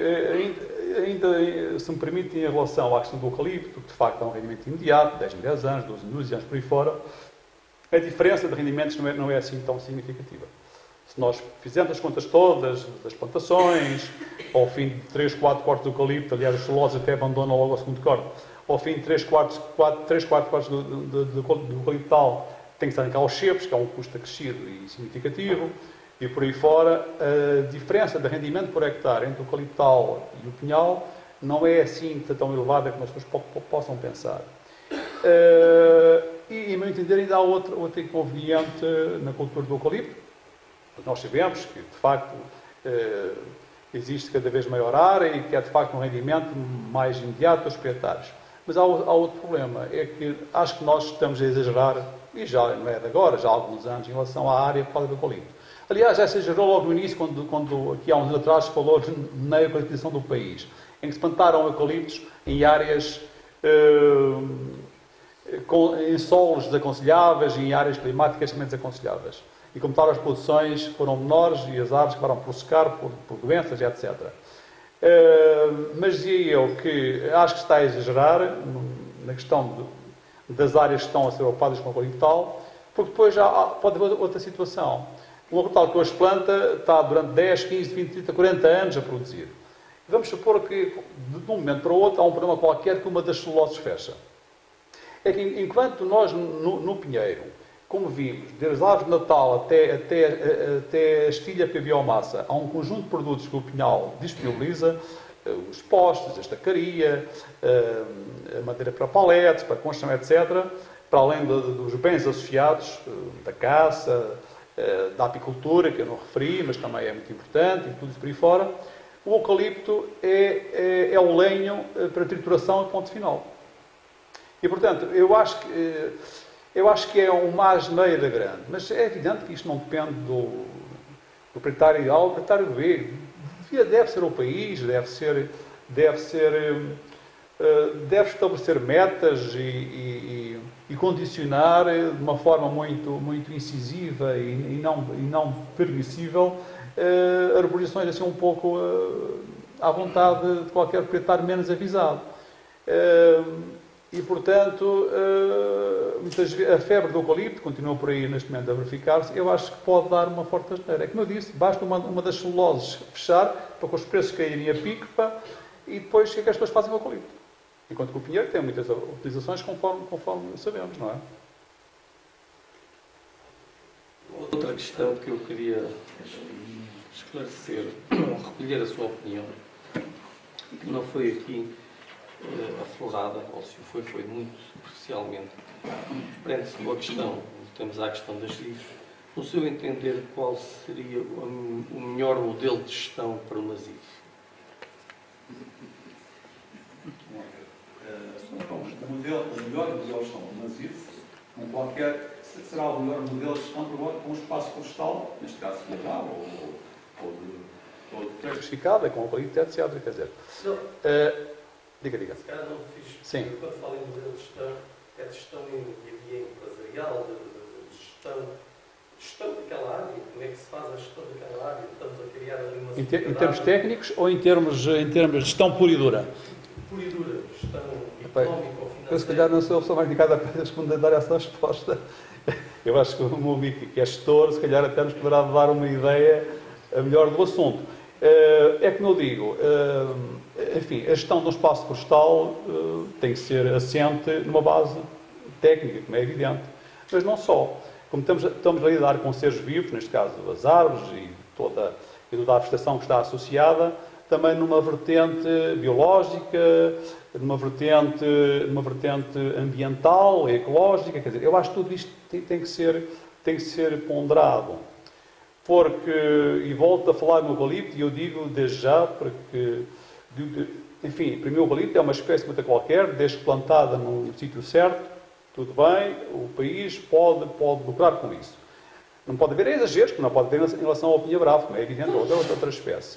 uh, ainda, ainda, se me permite, em relação à questão do eucalipto, que de facto é um rendimento imediato, dez em dez anos, doze em doze anos por aí fora, a diferença de rendimentos não é, não é assim tão significativa. Se nós fizermos as contas todas das plantações, ao fim de três, quatro cortes do eucalipto, aliás, os celuloses até abandonam logo ao segundo corte, ao fim de três, quatro, cortes do, do, do, do eucaliptal, tem que se arrancar os cepos, que é um custo acrescido e significativo, e por aí fora, a diferença de rendimento por hectare entre o eucaliptal e o pinhal não é assim tão elevada como as pessoas possam pensar. Uh, e, em meu entender, ainda há outro, outro inconveniente na cultura do eucalipto. Nós sabemos que, de facto, uh, existe cada vez maior área e que é, de facto, um rendimento mais imediato aos proprietários. Mas há, há outro problema, é que acho que nós estamos a exagerar, e já não é de agora, já há alguns anos, em relação à área para o eucalipto. Aliás, já se exagerou logo no início, quando, quando aqui há uns anos atrás se falou na eucaliptização do país, em que se plantaram eucaliptos em áreas... Uh, Com, em solos desaconselháveis e em áreas climáticas também desaconselháveis. E como tal, as produções foram menores e as árvores acabaram por secar, por, por doenças, etcétera. Uh, mas dizia eu que acho que está a exagerar na questão de, das áreas que estão a ser ocupadas com o eucaliptal, porque depois já há, pode haver outra situação. O eucaliptal que hoje planta está durante dez, quinze, vinte, trinta, quarenta anos a produzir. Vamos supor que, de um momento para o outro, há um problema qualquer que uma das celuloses fecha. É que, enquanto nós, no, no Pinheiro, como vimos, desde a árvore de Natal até, até, até a estilha para a biomassa, há um conjunto de produtos que o Pinhal disponibiliza, os postes, a estacaria, a madeira para paletes, para construção, etcétera, para além de, dos bens associados, da caça, da apicultura, que eu não referi, mas também é muito importante, e tudo isso por aí fora, o eucalipto é, é, é o lenho para trituração e ponto final. E, portanto, eu acho que, eu acho que é uma asneira grande, mas é evidente que isto não depende do, do proprietário A ou do proprietário B. Deve ser o país, deve ser, deve ser, deve estabelecer metas e, e, e condicionar de uma forma muito, muito incisiva e, e, não, e não permissível uh, arborizações assim um pouco uh, à vontade de qualquer proprietário menos avisado. Uh, e, portanto, uh, muitas vezes, a febre do eucalipto continua por aí neste momento a verificar-se. Eu acho que pode dar uma forte asneira. É como eu disse, basta uma, uma das celuloses fechar para que os preços caírem a pico pá, e depois o que é que as pessoas fazem com o eucalipto? Enquanto que o pinheiro tem muitas utilizações conforme, conforme sabemos, não é? Outra questão que eu queria esclarecer, recolher a sua opinião, que não foi aqui uh, aflorada, ou se foi, foi muito superficialmente. Prende-se com a questão, temos à questão das livros. No seu entender, qual seria o, o melhor modelo de gestão para o Nasif? O, modelo, o melhor modelo de gestão do Nasif, com qualquer, será o melhor modelo de gestão com um espaço florestal, neste caso florestal, ou, ou de, ou de diversificado, com o eucalipto, etcétera. Quer dizer, não, uh, diga, diga. Se calhar não fiz. Sim. Quando falo em modelo de gestão, é de gestão empresarial, de, de, de gestão, gestão daquela área, como é que se faz a gestão daquela área, estamos a criar ali uma... Em, ter, em termos técnicos ou em termos, em termos de gestão pura e dura? Pura e dura, gestão económica ou financeira. Eu, se calhar, não sou a pessoa mais indicada para responder, dar essa resposta. Eu acho que o meu amigo que é gestor, se calhar até nos poderá dar uma ideia melhor do assunto. É como eu digo, enfim, a gestão do espaço florestal tem que ser assente numa base técnica, como é evidente, mas não só. Como estamos, estamos a lidar com seres vivos, neste caso as árvores e toda, e toda a vegetação que está associada, também numa vertente biológica, numa vertente, numa vertente ambiental, ecológica, quer dizer, eu acho que tudo isto tem, tem, que ser, tem que ser ponderado. Porque, e volto a falar no eucalipto, e eu digo desde já, porque, enfim, para mim o eucalipto é uma espécie muito qualquer, desde plantada no sítio certo, tudo bem, o país pode, pode lucrar com isso. Não pode haver exageros, que não pode haver em relação ao pinha-bravo, como é evidente, ou outra, outra espécie.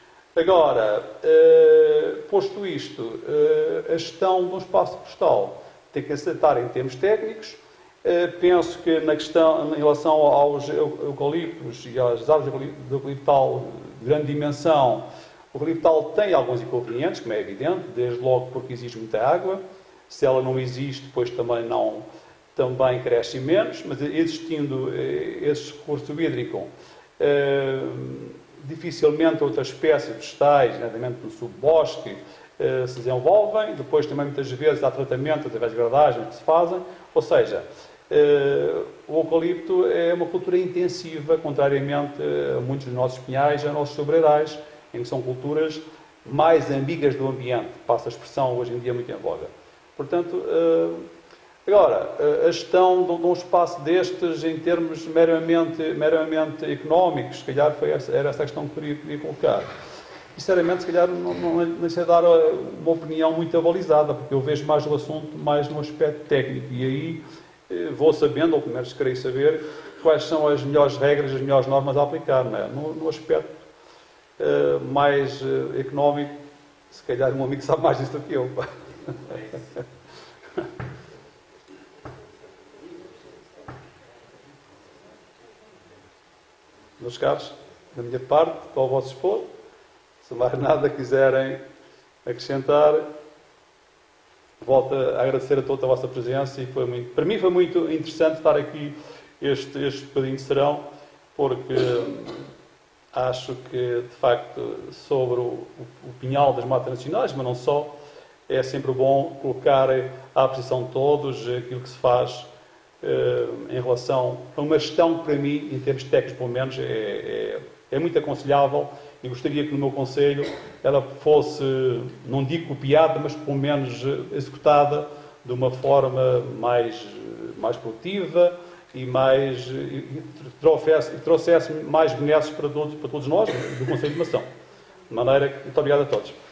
Agora, eh, posto isto, eh, a gestão do espaço florestal tem que acertar em termos técnicos. Eh, penso que na questão, em relação aos eucaliptos e às árvores de eucaliptal de grande dimensão, o eucaliptal tem alguns inconvenientes, como é evidente, desde logo porque exige muita água. Se ela não existe, depois também, não, também cresce menos, mas existindo eh, esse recurso hídrico, eh, dificilmente outras espécies vegetais, nomeadamente no subbosque, eh, se desenvolvem. Depois também muitas vezes há tratamento através de gradagens que se fazem. Ou seja, eh, o eucalipto é uma cultura intensiva, contrariamente a muitos dos nossos pinhais e aos nossos sobreirais, em que são culturas mais amigas do ambiente. Passa a expressão hoje em dia muito em voga. Portanto, eh, agora, a gestão de um espaço destes em termos meramente, meramente económicos, se calhar foi essa, era essa a questão que eu queria, queria colocar. Sinceramente, se calhar não, não, não sei dar uma opinião muito avalizada, porque eu vejo mais o assunto mais no aspecto técnico, e aí eh, vou sabendo, ou pelo menos querei saber, quais são as melhores regras, as melhores normas a aplicar. Não é? no, no aspecto eh, mais eh, económico, se calhar um amigo sabe mais disso do que eu. Meus caros, da minha parte, estou ao vosso dispor. Se mais nada quiserem acrescentar, volto a agradecer a toda a vossa presença, e foi muito, para mim foi muito interessante estar aqui este, este bocadinho de serão, porque acho que, de facto, sobre o, o, o pinhal das matas nacionais, mas não só, é sempre bom colocar à apreciação de todos aquilo que se faz eh, em relação a uma gestão que, para mim, em termos técnicos, pelo menos, é, é, é muito aconselhável, e gostaria que no meu conselho ela fosse, não digo copiada, mas pelo menos executada de uma forma mais, mais produtiva e mais e trouxesse, trouxesse mais benesses para todos, para todos nós do Conselho de Mação. De maneira que, muito obrigado a todos.